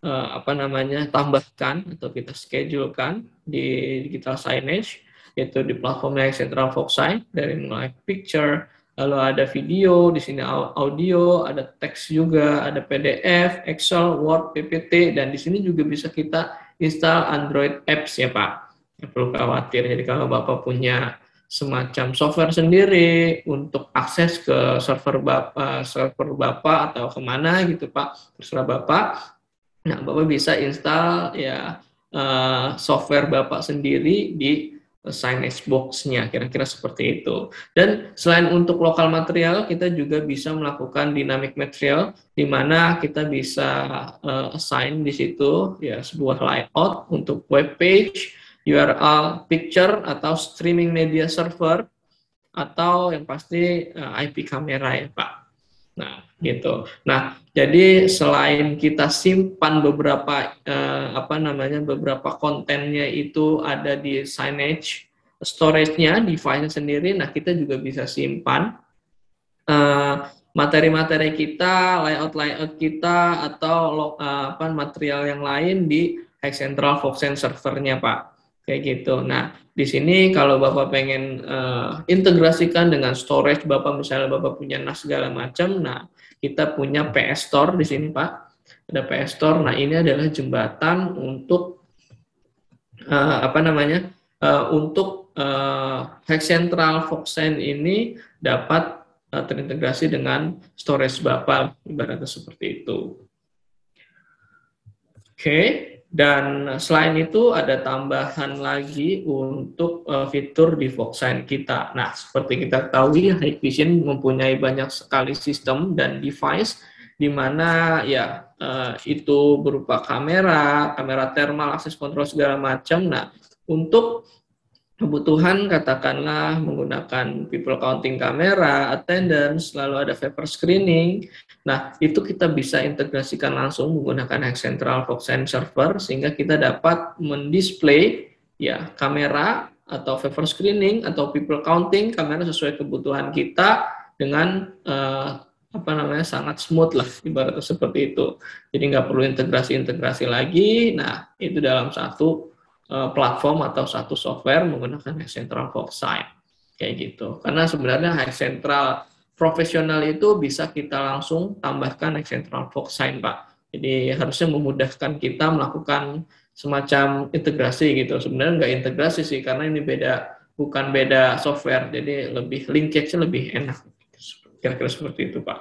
uh, apa namanya tambahkan atau kita schedulekan di digital signage, yaitu di platformnya Central Foxsign, dari mulai picture, lalu ada video, di sini audio, ada teks juga, ada P D F, Excel, Word, P P T, dan di sini juga bisa kita install Android apps ya Pak. Nggak perlu khawatir. Jadi kalau Bapak punya semacam software sendiri untuk akses ke server Bapak, server Bapak atau kemana gitu Pak, terserah Bapak. Nah, Bapak bisa install ya uh, software Bapak sendiri di signage box-nya, kira-kira seperti itu. Dan selain untuk lokal material, kita juga bisa melakukan dynamic material, di mana kita bisa uh, assign di situ ya sebuah layout untuk web page, U R L, picture, atau streaming media server, atau yang pasti uh, I P kamera ya Pak. Nah, gitu. Nah, jadi selain kita simpan beberapa uh, apa namanya beberapa kontennya itu ada di signage storage-nya, device-nya sendiri. Nah, kita juga bisa simpan uh, materi-materi kita, layout-layout kita, atau uh, apa material yang lain di Central Foxsign servernya Pak. Kayak gitu. Nah, di sini kalau Bapak pengen uh, integrasikan dengan storage Bapak, misalnya Bapak punya N A S segala macam, nah kita punya P S Store di sini Pak. Ada P S Store. Nah, ini adalah jembatan untuk uh, apa namanya? Uh, untuk uh, Central Foxsign ini dapat uh, terintegrasi dengan storage Bapak, ibaratnya seperti itu. Oke. Okay. Dan selain itu ada tambahan lagi untuk uh, fitur di Foxsign kita. Nah, seperti kita ketahui, Hikvision mempunyai banyak sekali sistem dan device di mana ya uh, itu berupa kamera, kamera thermal, akses kontrol segala macam. Nah, untuk kebutuhan katakanlah menggunakan people counting kamera, attendance, lalu ada vapor screening. Nah, itu kita bisa integrasikan langsung menggunakan Central Foxsign server sehingga kita dapat mendisplay ya kamera atau vapor screening atau people counting kamera sesuai kebutuhan kita dengan uh, apa namanya sangat smooth lah ibaratnya seperti itu. Jadi nggak perlu integrasi-integrasi lagi. Nah, itu dalam satu platform atau satu software menggunakan Central Foxsign kayak gitu. Karena sebenarnya Central profesional itu bisa kita langsung tambahkan Central Foxsign Pak. Jadi harusnya memudahkan kita melakukan semacam integrasi gitu. Sebenarnya nggak integrasi sih karena ini beda, bukan beda software. Jadi lebih linkage-nya lebih enak. Kira-kira seperti itu Pak.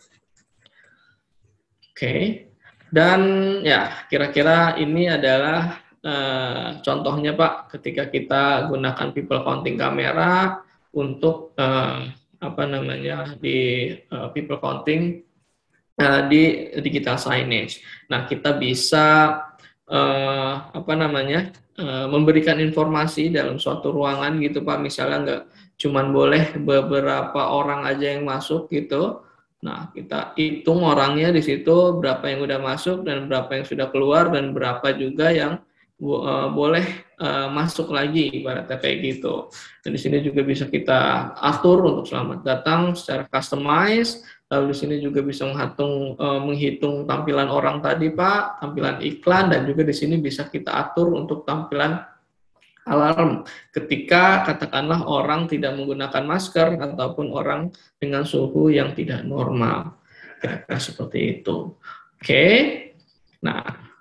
Oke. Dan ya kira-kira ini adalah Uh, contohnya Pak, ketika kita gunakan people counting kamera untuk uh, apa namanya di uh, people counting uh, di digital signage. Nah, kita bisa uh, apa namanya uh, memberikan informasi dalam suatu ruangan gitu Pak. Misalnya nggak cuman boleh beberapa orang aja yang masuk gitu. Nah, kita hitung orangnya di situ berapa yang udah masuk dan berapa yang sudah keluar dan berapa juga yang Uh, boleh uh, masuk lagi ibaratnya kayak gitu. Dan di sini juga bisa kita atur untuk selamat datang secara customize. Lalu di sini juga bisa menghitung uh, menghitung tampilan orang tadi Pak, tampilan iklan, dan juga di sini bisa kita atur untuk tampilan alarm ketika katakanlah orang tidak menggunakan masker ataupun orang dengan suhu yang tidak normal. Kira-kira seperti itu. Oke. Nah,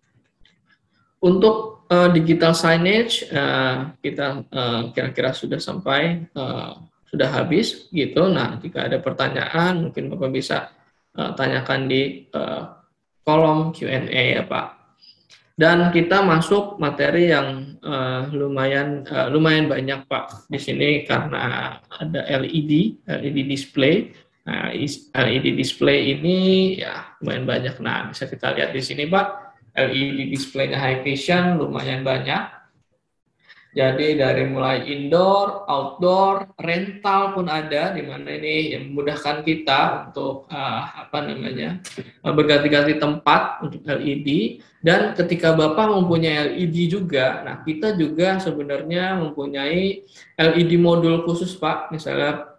untuk uh, digital signage uh, kita kira-kira uh, sudah sampai uh, sudah habis gitu. Nah, jika ada pertanyaan mungkin Bapak bisa uh, tanyakan di uh, kolom Q and A ya Pak. Dan kita masuk materi yang uh, lumayan uh, lumayan banyak Pak di sini karena ada L E D L E D display. Nah, L E D display ini ya lumayan banyak. Nah, bisa kita lihat di sini Pak. L E D display-nya Hikvision lumayan banyak. Jadi dari mulai indoor, outdoor, rental pun ada, di mana ini yang memudahkan kita untuk uh, apa namanya berganti-ganti tempat untuk L E D. Dan ketika Bapak mempunyai L E D juga, nah kita juga sebenarnya mempunyai L E D modul khusus Pak. Misalnya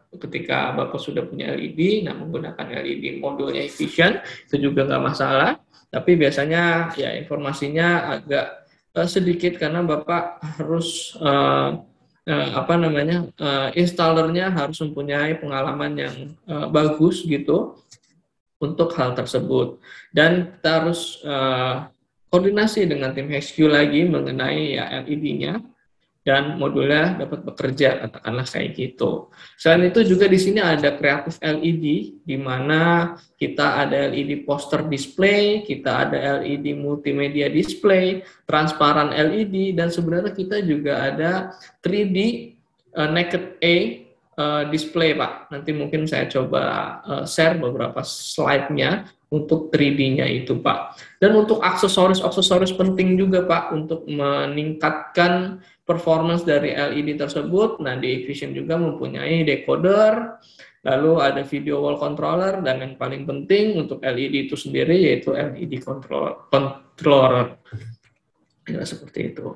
ketika Bapak sudah punya L E D, nah menggunakan L E D modulnya efisien, itu juga nggak masalah. Tapi biasanya ya informasinya agak uh, sedikit karena Bapak harus uh, uh, apa namanya uh, installernya harus mempunyai pengalaman yang uh, bagus gitu untuk hal tersebut. Dan kita harus uh, koordinasi dengan tim H Q lagi mengenai ya L E D-nya dan modulnya dapat bekerja, katakanlah kayak gitu. Selain itu juga di sini ada kreatif L E D, di mana kita ada L E D poster display, kita ada L E D multimedia display, transparan L E D, dan sebenarnya kita juga ada tiga D uh, naked A uh, display, Pak. Nanti mungkin saya coba uh, share beberapa slide-nya untuk tiga D-nya itu, Pak. Dan untuk aksesoris-aksesoris penting juga, Pak, untuk meningkatkan performance dari L E D tersebut. Nah, di Efficient juga mempunyai decoder, lalu ada video wall controller, dan yang paling penting untuk L E D itu sendiri yaitu L E D controller. controller. Ya, seperti itu.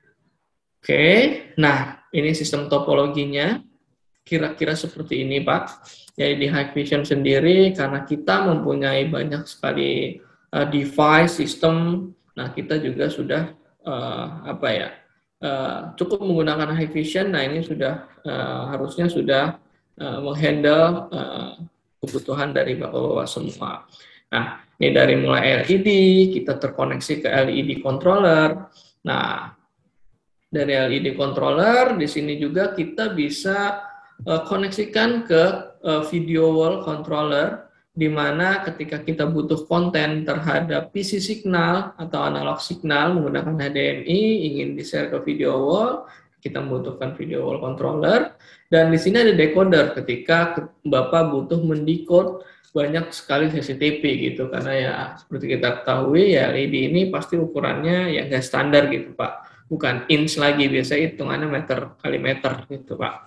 Oke, nah ini sistem topologinya. Kira-kira seperti ini, Pak. Jadi di Hikvision sendiri, karena kita mempunyai banyak sekali uh, device, sistem, nah kita juga sudah, uh, apa ya, Uh, cukup menggunakan Hikvision. Nah ini sudah uh, harusnya sudah uh, menghandle uh, kebutuhan dari bapak-bapak semua. Nah ini dari mulai L E D kita terkoneksi ke L E D controller. Nah dari L E D controller di sini juga kita bisa uh, koneksikan ke uh, video wall controller, di mana ketika kita butuh konten terhadap P C signal atau analog signal menggunakan H D M I, ingin di-share ke video wall, kita membutuhkan video wall controller. Dan di sini ada decoder ketika Bapak butuh mendecode banyak sekali C C T V gitu, karena ya seperti kita ketahui ya L E D ini pasti ukurannya ya nggak standar gitu, Pak, bukan inch lagi, biasa hitungannya meter kali meter gitu, Pak.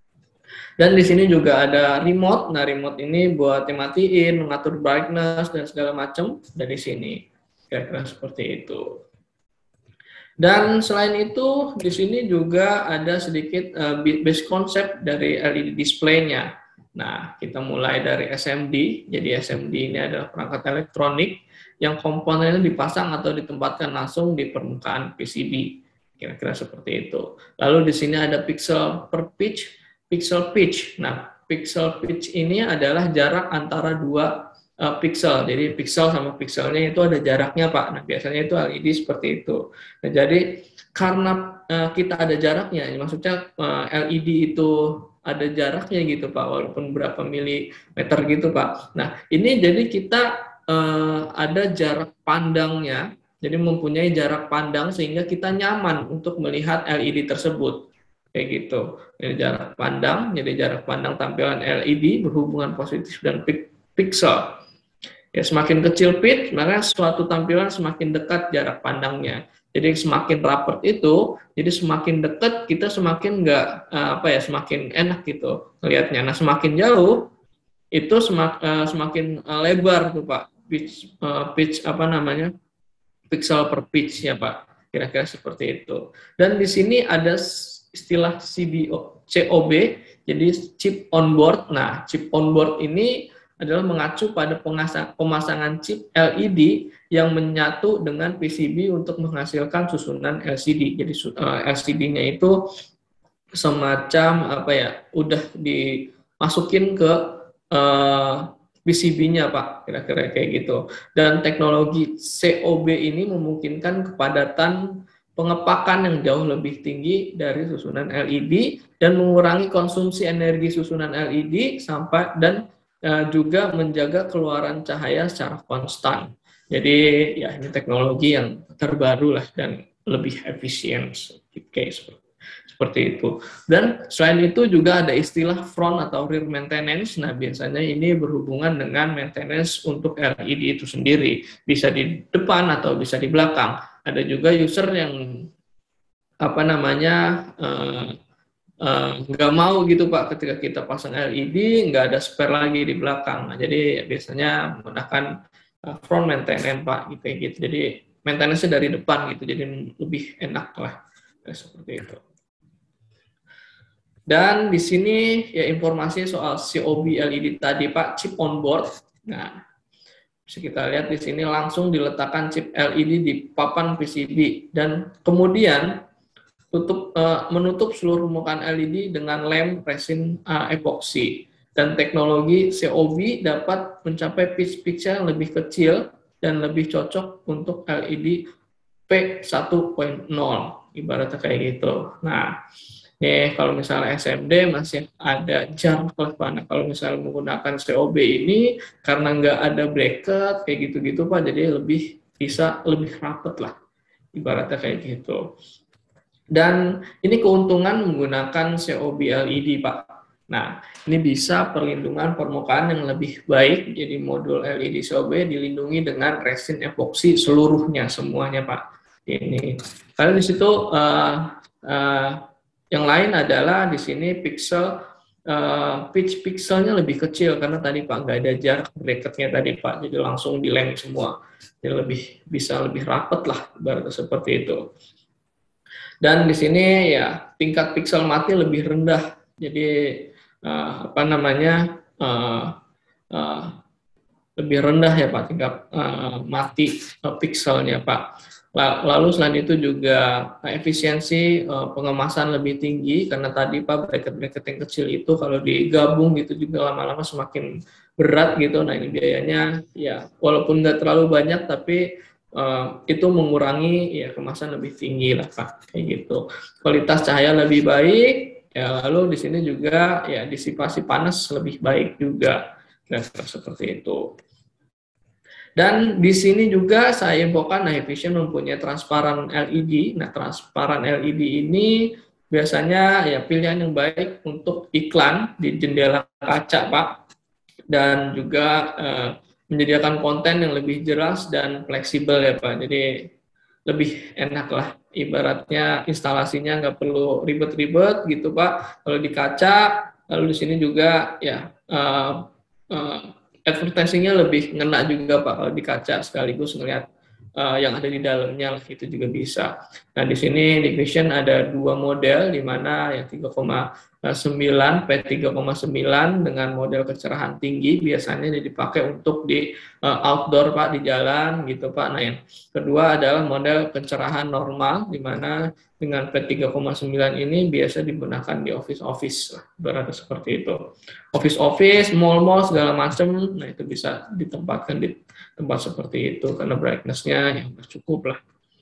Dan di sini juga ada remote. Nah, remote ini buat matiin, mengatur brightness dan segala macam dari sini. Kira-kira seperti itu. Dan selain itu, di sini juga ada sedikit uh, base konsep dari L E D display-nya. Nah, kita mulai dari S M D. Jadi S M D ini adalah perangkat elektronik yang komponennya dipasang atau ditempatkan langsung di permukaan P C B. Kira-kira seperti itu. Lalu di sini ada pixel per pitch. Pixel pitch. Nah, pixel pitch ini adalah jarak antara dua uh, pixel. Jadi pixel sama pixelnya itu ada jaraknya, Pak. Nah, biasanya itu L E D seperti itu. Nah, jadi karena uh, kita ada jaraknya, maksudnya uh, L E D itu ada jaraknya gitu, Pak, walaupun berapa milimeter gitu, Pak. Nah, ini jadi kita uh, ada jarak pandangnya, jadi mempunyai jarak pandang sehingga kita nyaman untuk melihat L E D tersebut. Kayak gitu. Jadi jarak pandang, jadi jarak pandang tampilan L E D berhubungan positif dan pixel. Ya, semakin kecil pitch, maka suatu tampilan semakin dekat jarak pandangnya. Jadi semakin rapat itu, jadi semakin dekat kita semakin nggak apa ya, semakin enak gitu melihatnya. Nah, semakin jauh itu semak, semakin lebar tuh, Pak. Pitch, pitch apa namanya? Pixel per pitch ya, Pak. Kira-kira seperti itu. Dan di sini ada istilah C O B, jadi chip on board. Nah, chip on board ini adalah mengacu pada pemasangan chip L E D yang menyatu dengan P C B untuk menghasilkan susunan L C D. Jadi L C D-nya itu semacam apa ya, udah dimasukin ke uh, P C B-nya, Pak, kira-kira kayak gitu. Dan teknologi C O B ini memungkinkan kepadatan pengepakan yang jauh lebih tinggi dari susunan L E D dan mengurangi konsumsi energi susunan L E D sampai dan uh, juga menjaga keluaran cahaya secara konstan. Jadi ya ini teknologi yang terbaru lah dan lebih efisien kayak seperti itu. Dan selain itu juga ada istilah front atau rear maintenance. Nah, biasanya ini berhubungan dengan maintenance untuk L E D itu sendiri, bisa di depan atau bisa di belakang. Ada juga user yang apa namanya uh, uh, nggak mau gitu, Pak, ketika kita pasang L E D nggak ada spare lagi di belakang. Nah, jadi biasanya menggunakan uh, front maintenance, Pak, gitu gitu. Jadi maintenance-nya dari depan gitu, jadi lebih enak lah, seperti itu. Dan di sini ya informasi soal C O B L E D tadi Pak, chip on board. Nah, bisa kita lihat di sini langsung diletakkan chip L E D di papan P C B dan kemudian tutup uh, menutup seluruh permukaan L E D dengan lem resin uh, epoksi. Dan teknologi C O B dapat mencapai pitch pixel yang lebih kecil dan lebih cocok untuk L E D P satu titik nol, ibaratnya kayak gitu. Nah, nih kalau misalnya S M D masih ada jar Pak. Nah, kalau misalnya menggunakan C O B ini karena nggak ada bracket kayak gitu-gitu Pak, jadi lebih bisa lebih rapet lah, ibaratnya kayak gitu. Dan ini keuntungan menggunakan C O B L E D Pak. Nah, ini bisa perlindungan permukaan yang lebih baik. Jadi modul L E D C O B dilindungi dengan resin epoksi seluruhnya semuanya Pak. Ini. Lalu di situ uh, uh, yang lain adalah di sini pixel uh, pitch pixelnya lebih kecil karena tadi Pak nggak ada jarak bracketnya tadi Pak, jadi langsung dilem semua, jadi lebih bisa lebih rapet lah ibaratnya seperti itu. Dan di sini ya tingkat pixel mati lebih rendah, jadi uh, apa namanya uh, uh, lebih rendah ya Pak tingkat uh, mati uh, pixelnya Pak. Lalu selain itu juga efisiensi uh, pengemasan lebih tinggi karena tadi Pak bracket-bracket yang kecil itu kalau digabung gitu juga lama-lama semakin berat gitu. Nah ini biayanya ya walaupun nggak terlalu banyak tapi uh, itu mengurangi ya kemasan lebih tinggi lah Pak kayak gitu. Kualitas cahaya lebih baik ya, lalu di sini juga ya disipasi panas lebih baik juga. Nah, seperti itu. Dan di sini juga saya infokan Night Vision mempunyai transparan L E D. Nah, transparan L E D ini biasanya ya pilihan yang baik untuk iklan di jendela kaca, Pak. Dan juga eh, menyediakan konten yang lebih jelas dan fleksibel ya, Pak. Jadi lebih enak lah. Ibaratnya instalasinya nggak perlu ribet-ribet gitu, Pak. Kalau di kaca, lalu di sini juga ya eh, eh, advertisingnya lebih ngena juga Pak kalau di kaca sekaligus ngelihat uh, yang ada di dalamnya lah, itu juga bisa. Nah di sini di Vision ada dua model di mana yang tiga koma sembilan P tiga koma sembilan dengan model kecerahan tinggi biasanya dipakai untuk di uh, outdoor Pak, di jalan gitu Pak. Nah yang kedua adalah model kecerahan normal di mana dengan P tiga koma sembilan ini biasa digunakan di office-office lah, berada seperti itu. Office-office, mall-mall segala macam, nah itu bisa ditempatkan di tempat seperti itu karena brightness-nya yang cukup lah.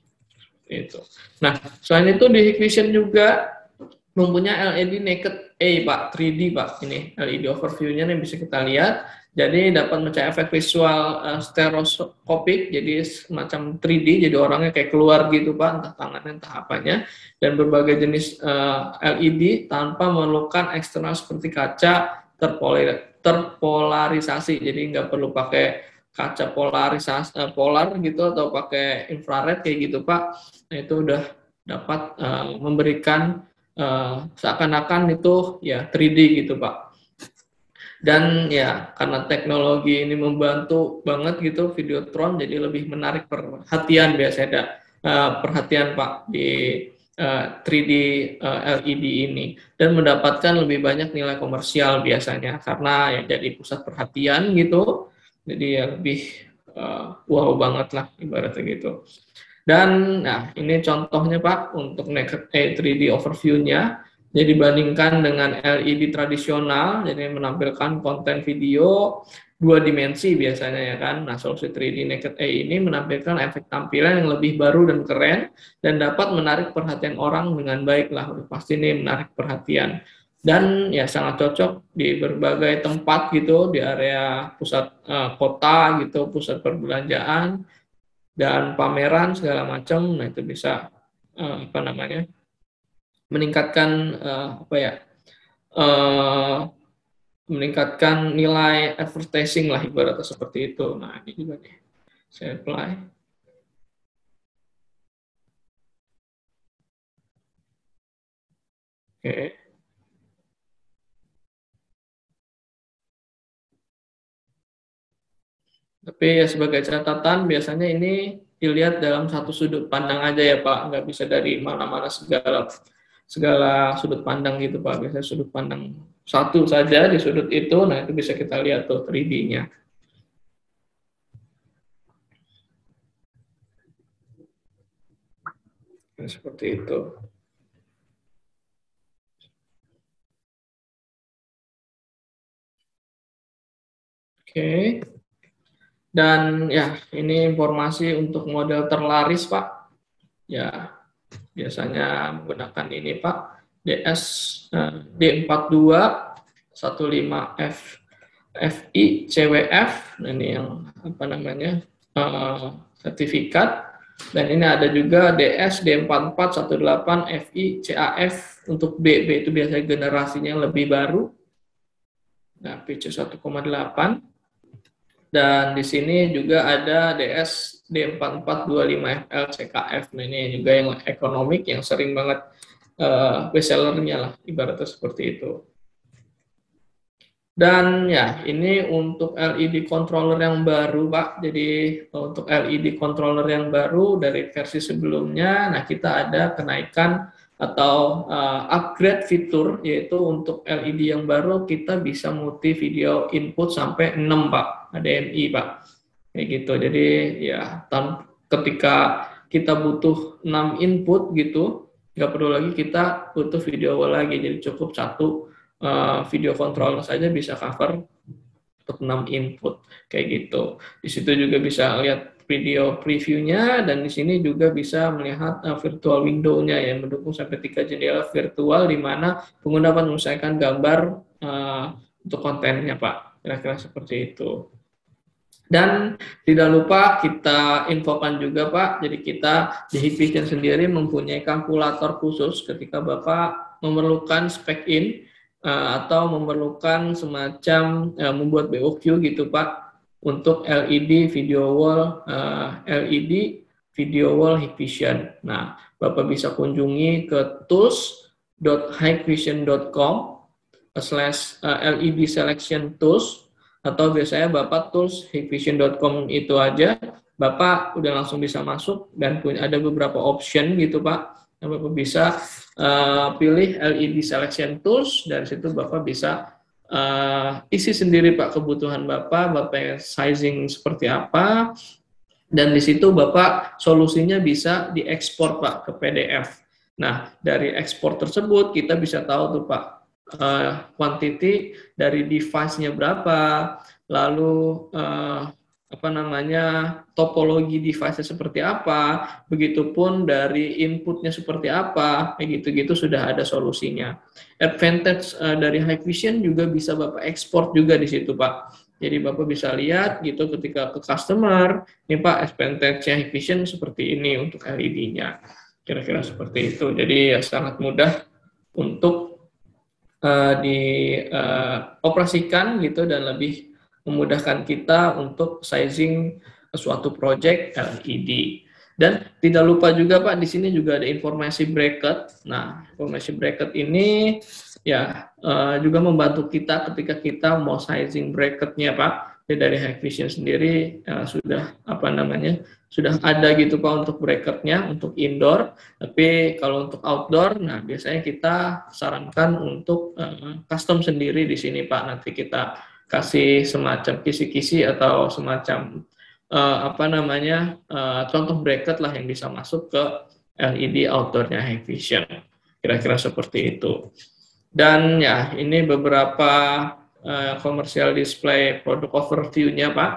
Itu. Nah, selain itu di Hikvision juga mempunyai L E D Naked A Pak, tiga D Pak, ini L E D overview-nya yang bisa kita lihat. Jadi dapat mencapai efek visual uh, stereoskopik, jadi semacam tiga D, jadi orangnya kayak keluar gitu Pak, entah tangannya, entah apanya, dan berbagai jenis uh, L E D tanpa memerlukan eksternal seperti kaca terpolarisasi, jadi nggak perlu pakai kaca polarisasi uh, polar gitu atau pakai infrared kayak gitu Pak. Nah itu udah dapat uh, memberikan uh, seakan-akan itu ya tiga D gitu Pak. Dan ya karena teknologi ini membantu banget gitu Videotron, jadi lebih menarik perhatian biasanya ada uh, perhatian Pak di uh, tiga D uh, L E D ini dan mendapatkan lebih banyak nilai komersial biasanya karena ya jadi pusat perhatian gitu, jadi ya lebih uh, wow banget lah ibaratnya gitu. Dan nah ini contohnya Pak untuk Naked A tiga D overview-nya. Jadi dibandingkan dengan L E D tradisional, jadi menampilkan konten video dua dimensi biasanya ya kan. Nah, solusi tiga D Naked A ini menampilkan efek tampilan yang lebih baru dan keren dan dapat menarik perhatian orang dengan baik lah. Pasti ini menarik perhatian. Dan ya sangat cocok di berbagai tempat gitu, di area pusat uh, kota gitu, pusat perbelanjaan dan pameran segala macam. Nah, itu bisa uh, apa namanya? meningkatkan uh, apa ya uh, meningkatkan nilai advertising lah ibaratnya seperti itu. Nah ini juga nih saya apply. Oke. Okay. Tapi ya sebagai catatan biasanya ini dilihat dalam satu sudut pandang aja ya Pak, nggak bisa dari mana-mana segala segala sudut pandang gitu Pak. Biasanya sudut pandang satu saja di sudut itu, nah itu bisa kita lihat tuh tiga D-nya. Nah, seperti itu. Oke. Dan ya, ini informasi untuk model terlaris Pak. Ya, biasanya menggunakan ini Pak, D S D empat dua satu lima F F I C W F. Nah, ini yang apa namanya uh, sertifikat. Dan ini ada juga D S D empat empat satu delapan F I C A F untuk B. B itu biasanya generasinya yang lebih baru. Nah, P C satu koma delapan. Dan di sini juga ada D S D empat empat dua lima F L C K F. Nah, ini juga yang ekonomik, yang sering banget uh, bestsellernya lah, ibaratnya seperti itu. Dan ya, ini untuk L E D controller yang baru, Pak. Jadi untuk L E D controller yang baru dari versi sebelumnya, nah kita ada kenaikan atau uh, upgrade fitur, yaitu untuk L E D yang baru kita bisa multi video input sampai enam, Pak, H D M I, Pak. Kayak gitu. Jadi ya, ketika kita butuh enam input gitu, nggak perlu lagi kita butuh video wall lagi. Jadi cukup satu Uh, video controller saja bisa cover untuk enam input kayak gitu. Di situ juga bisa lihat video previewnya, dan di sini juga bisa melihat uh, virtual window-nya yang mendukung sampai tiga jendela virtual di mana pengguna dapat menyelesaikan gambar uh, untuk kontennya, Pak. Kira-kira seperti itu. Dan tidak lupa kita infokan juga, Pak, jadi kita di Hikvision sendiri mempunyai kalkulator khusus ketika Bapak memerlukan spec in atau memerlukan semacam uh, membuat B O Q gitu Pak, untuk L E D video wall, uh, L E D video wall Hikvision. Nah, Bapak bisa kunjungi ke tools dot hikvision dot com slash L E D selection tools, atau biasanya Bapak tools hikvision dot com itu aja, Bapak udah langsung bisa masuk dan punya ada beberapa option gitu Pak. Bapak bisa uh, pilih L E D selection tools, dari situ Bapak bisa uh, isi sendiri Pak kebutuhan Bapak, Bapak sizing seperti apa, dan di situ Bapak solusinya bisa diekspor Pak ke P D F. Nah, dari ekspor tersebut kita bisa tahu tuh Pak uh, quantity dari device-nya berapa, lalu uh, apa namanya topologi device-nya seperti apa, begitupun dari inputnya seperti apa, kayak gitu-gitu sudah ada solusinya. Advantage uh, dari Hikvision juga bisa Bapak ekspor juga di situ Pak. Jadi Bapak bisa lihat gitu ketika ke customer, ini Pak advantage-nya Hikvision seperti ini untuk L E D-nya. Kira-kira seperti itu. Jadi ya sangat mudah untuk uh, dioperasikan uh, gitu, dan lebih memudahkan kita untuk sizing suatu project L E D. Dan tidak lupa juga Pak, di sini juga ada informasi bracket. Nah, informasi bracket ini ya uh, juga membantu kita ketika kita mau sizing bracketnya Pak. Jadi dari Hikvision sendiri uh, sudah apa namanya sudah ada gitu Pak untuk bracketnya untuk indoor. Tapi kalau untuk outdoor, nah biasanya kita sarankan untuk uh, custom sendiri di sini Pak. Nanti kita kasih semacam kisi-kisi atau semacam uh, apa namanya uh, contoh bracket lah yang bisa masuk ke L E D outdoor-nya Hikvision. Kira-kira seperti itu. Dan ya, ini beberapa uh, commercial display produk overview-nya Pak.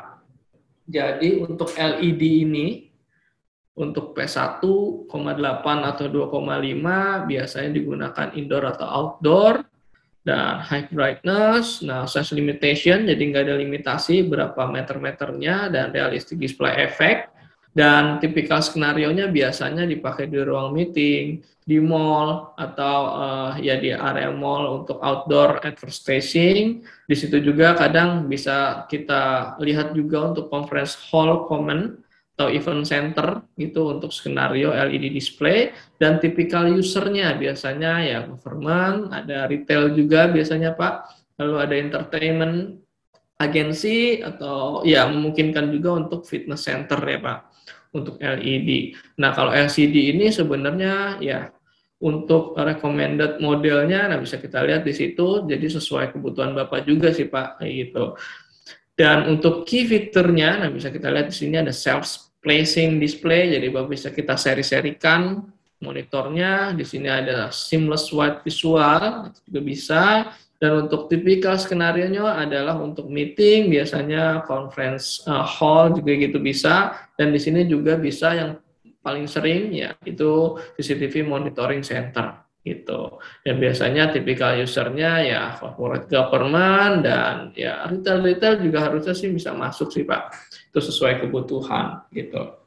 Jadi untuk L E D ini, untuk P satu koma delapan atau dua koma lima biasanya digunakan indoor atau outdoor. Dan high brightness, nah size limitation, jadi nggak ada limitasi berapa meter-meternya, dan realistic display effect. Dan tipikal skenario-nya biasanya dipakai di ruang meeting, di mall, atau uh, ya di area mall untuk outdoor advertising. Di situ juga kadang bisa kita lihat juga untuk conference hall common atau event center gitu untuk skenario L E D display. Dan tipikal usernya biasanya ya government, ada retail juga biasanya Pak, lalu ada entertainment agensi, atau ya memungkinkan juga untuk fitness center ya Pak untuk L E D. Nah kalau L C D ini sebenarnya ya untuk recommended modelnya, nah bisa kita lihat di situ, jadi sesuai kebutuhan Bapak juga sih Pak, kayak gitu. Dan untuk key fiturnya, nah bisa kita lihat di sini ada self-placing display, jadi Bapak bisa kita seri-serikan monitornya. Di sini ada seamless wide visual, itu juga bisa. Dan untuk typical skenario-nya adalah untuk meeting, biasanya conference uh, hall juga gitu bisa. Dan di sini juga bisa yang paling sering ya itu C C T V monitoring center gitu. Dan biasanya tipikal usernya ya corporate government dan ya retail-retail juga harusnya sih bisa masuk sih Pak. Itu sesuai kebutuhan gitu.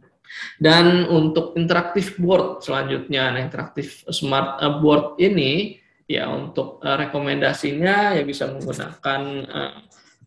Dan untuk interaktif board selanjutnya, nah interaktif smart board ini ya untuk uh, rekomendasinya ya bisa menggunakan uh,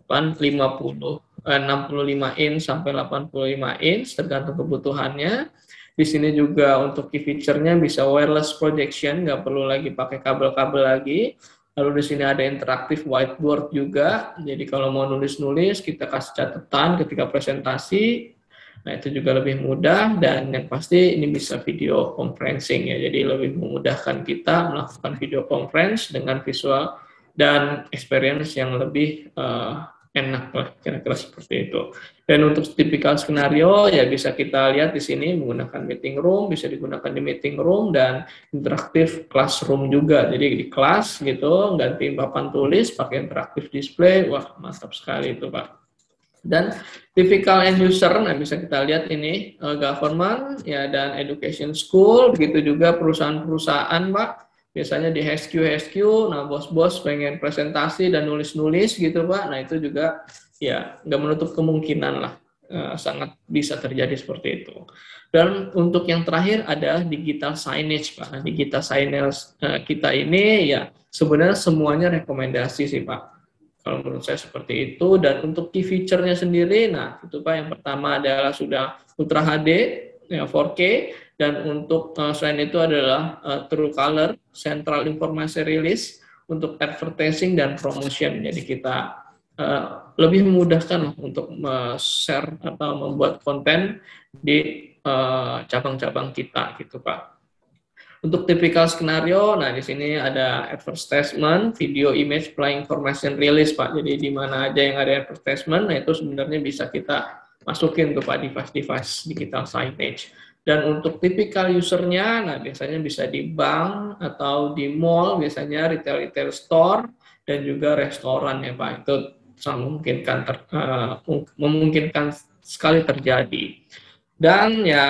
lima puluh, enam puluh lima inch sampai delapan puluh lima inch tergantung kebutuhannya. Di sini juga untuk key feature-nya bisa wireless projection, nggak perlu lagi pakai kabel-kabel lagi. Lalu di sini ada interaktif whiteboard juga. Jadi kalau mau nulis-nulis, kita kasih catatan ketika presentasi. Nah, itu juga lebih mudah dan yang pasti ini bisa video conferencing ya. Jadi lebih memudahkan kita melakukan video conference dengan visual dan experience yang lebih uh, enak lah, kira-kira seperti itu. Dan untuk tipikal skenario ya bisa kita lihat di sini menggunakan meeting room, bisa digunakan di meeting room dan interaktif classroom juga. Jadi di kelas gitu, ganti papan tulis pakai interaktif display, wah mantap sekali itu Pak. Dan typical end user, nah bisa kita lihat ini uh, government ya dan education school, begitu juga perusahaan-perusahaan Pak. Biasanya di H Q H Q, nah bos-bos pengen presentasi dan nulis-nulis gitu Pak. Nah itu juga ya nggak menutup kemungkinan lah, uh, sangat bisa terjadi seperti itu. Dan untuk yang terakhir ada digital signage Pak. Nah, digital signage uh, kita ini ya sebenarnya semuanya rekomendasi sih Pak. Kalau menurut saya seperti itu. Dan untuk key feature-nya sendiri, nah itu Pak, yang pertama adalah sudah Ultra H D, ya four K, dan untuk uh, selain itu adalah uh, True Color, Central Information Release, untuk advertising dan promotion. Jadi kita uh, lebih memudahkan untuk share atau membuat konten di cabang-cabang uh, kita, gitu Pak. Untuk typical skenario, nah di sini ada advertisement, video, image, play information release Pak. Jadi di mana aja yang ada advertisement, nah itu sebenarnya bisa kita masukin tuh Pak device-device digital signage. Dan untuk typical usernya, nah biasanya bisa di bank atau di mall, biasanya retail-retail store dan juga restoran ya Pak. Itu sangat memungkinkan ter, uh, memungkinkan sekali terjadi. Dan ya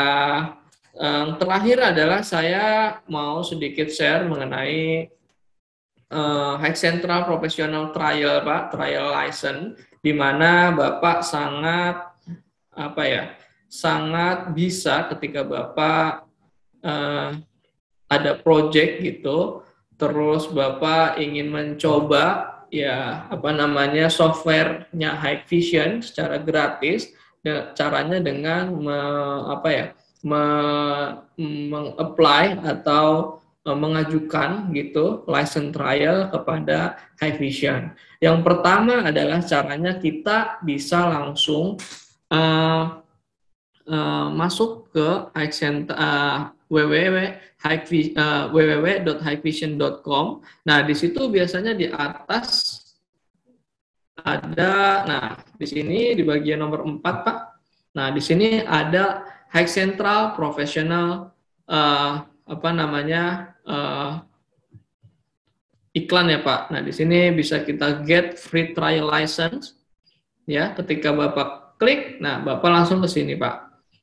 yang terakhir adalah saya mau sedikit share mengenai uh, Hack Central Professional Trial Pak, Trial License, di mana Bapak sangat apa ya, sangat bisa ketika Bapak uh, ada project gitu, terus Bapak ingin mencoba ya apa namanya softwarenya Hikvision secara gratis, caranya dengan me, apa ya meng-apply atau mengajukan gitu license trial kepada Hikvision. Yang pertama adalah caranya kita bisa langsung uh, uh, masuk ke uh, w w w dot hikvision dot com. Nah, di situ biasanya di atas ada, nah di sini di bagian nomor empat Pak. Nah, di sini ada Hack Central Professional uh, apa namanya uh, iklan ya Pak. Nah di sini bisa kita get free trial license ya. Ketika Bapak klik, nah Bapak langsung ke sini Pak.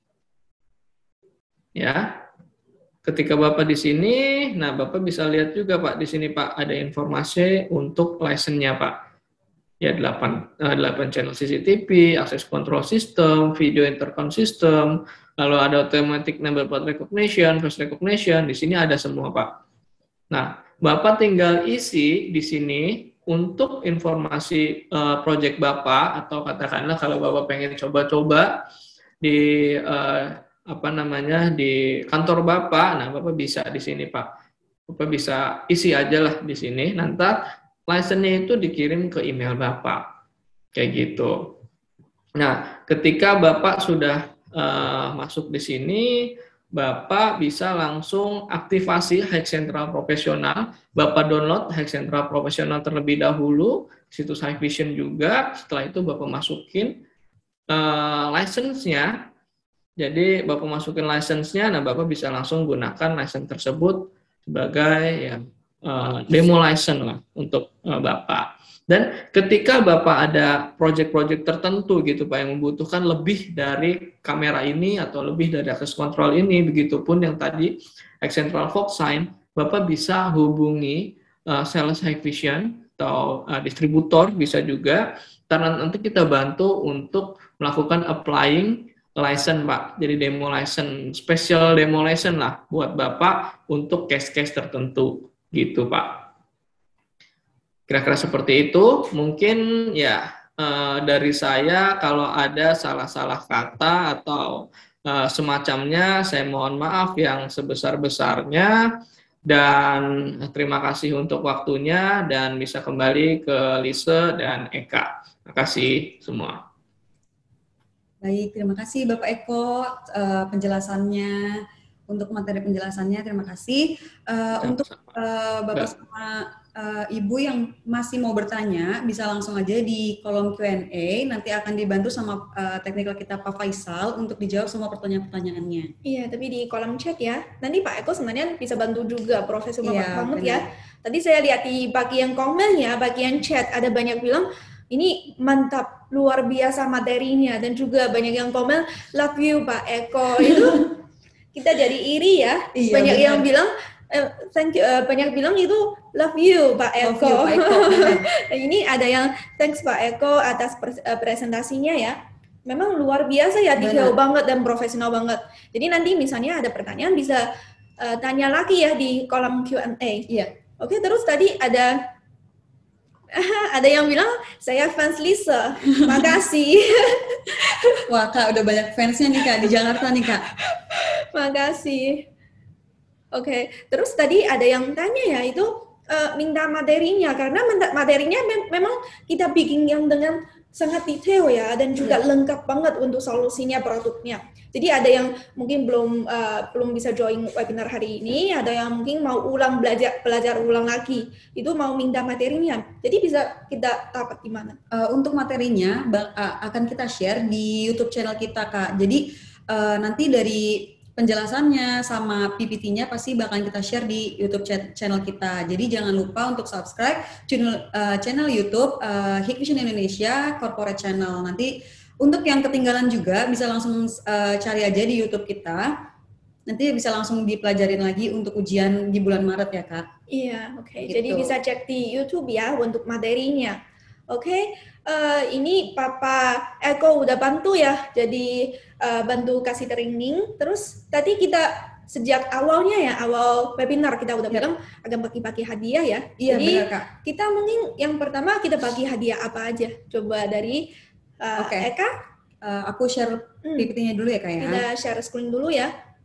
Ya. Ketika Bapak di sini, nah Bapak bisa lihat juga Pak di sini Pak ada informasi untuk license-nya Pak. Ya delapan, delapan channel C C T V, access control system, video intercom system, lalu ada automatic number plate recognition, face recognition, di sini ada semua Pak. Nah, Bapak tinggal isi di sini untuk informasi uh, project Bapak, atau katakanlah kalau Bapak pengen coba-coba di uh, apa namanya di kantor Bapak, nah Bapak bisa di sini Pak. Bapak bisa isi aja lah di sini, nanti license-nya itu dikirim ke email Bapak, kayak gitu. Nah, ketika Bapak sudah uh, masuk di sini, Bapak bisa langsung aktivasi Hack Central Profesional. Bapak download Hack Central Profesional terlebih dahulu, situs Hikvision juga. Setelah itu Bapak masukin uh, license-nya. Jadi Bapak masukin license-nya, nah Bapak bisa langsung gunakan license tersebut sebagai ya, uh, demo license lah untuk uh, Bapak. Dan ketika Bapak ada project-project tertentu gitu Pak yang membutuhkan lebih dari kamera ini atau lebih dari access control ini, begitupun yang tadi Hack Central Fox Sign, Bapak bisa hubungi uh, sales Hikvision atau uh, distributor bisa juga, karena nanti kita bantu untuk melakukan applying license Pak. Jadi demo license, special demo license lah buat Bapak untuk case-case tertentu gitu Pak. Kira-kira seperti itu, mungkin ya eh, dari saya kalau ada salah-salah kata atau eh, semacamnya, saya mohon maaf yang sebesar-besarnya, dan terima kasih untuk waktunya, dan bisa kembali ke Lise dan Eka. Terima kasih semua. Baik, terima kasih Bapak Eko uh, penjelasannya, untuk materi penjelasannya, terima kasih. Uh, untuk uh, Bapak sama Uh, Ibu yang masih mau bertanya, bisa langsung aja di kolom Q and A, nanti akan dibantu sama uh, teknikal kita Pak Faisal untuk dijawab semua pertanyaan-pertanyaannya. Iya, tapi di kolom chat ya. Nanti Pak Eko sebenarnya bisa bantu juga, Profesor iya, banget benar. Ya. Tadi saya lihat di bagian komen ya, bagian chat, ada banyak bilang, ini mantap, luar biasa materinya, dan juga banyak yang komen, love you Pak Eko. Itu kita jadi iri ya, iya, banyak benar. Yang bilang, Uh, thank you, uh, banyak bilang itu love you Pak Eko. Love you, Pak Eko. Ini ada yang thanks Pak Eko atas pres uh, presentasinya ya. Memang luar biasa ya, detail banget dan profesional banget. Jadi nanti misalnya ada pertanyaan bisa uh, tanya lagi ya di kolom Q and A. Iya. Oke, terus tadi ada ada yang bilang saya fans Lisa. Makasih. Wah Kak, udah banyak fansnya nih Kak di Jakarta nih Kak. Makasih. Oke, okay. Terus tadi ada yang tanya ya, itu uh, minta materinya, karena materinya mem memang kita bikin yang dengan sangat detail ya, dan juga yeah. lengkap banget untuk solusinya, produknya. Jadi ada yang mungkin belum uh, belum bisa join webinar hari ini, ada yang mungkin mau ulang belajar belajar ulang lagi, itu mau minta materinya. Jadi bisa kita dapat di mana? Uh, untuk materinya uh, akan kita share di YouTube channel kita Kak. Jadi uh, nanti dari penjelasannya sama P P T-nya pasti bakal kita share di YouTube channel kita. Jadi jangan lupa untuk subscribe channel, uh, channel YouTube uh, Hikvision Indonesia Corporate Channel. Nanti untuk yang ketinggalan juga bisa langsung uh, cari aja di YouTube kita. Nanti bisa langsung dipelajarin lagi untuk ujian di bulan Maret ya Kak. Iya, oke. Okay. Gitu. Jadi bisa cek di YouTube ya untuk materinya. Oke, okay. uh, ini Papa Eko udah bantu ya, jadi uh, bantu kasih training. Terus tadi kita sejak awalnya ya, awal webinar kita udah bilang ya. Akan bagi-bagi hadiah ya. Iya, jadi benar, Kak. Kita mungkin yang pertama kita bagi hadiah apa aja? Coba dari uh, okay. Eka. Uh, aku share P P T-nya dulu ya Kak ya. Kita share screen dulu ya.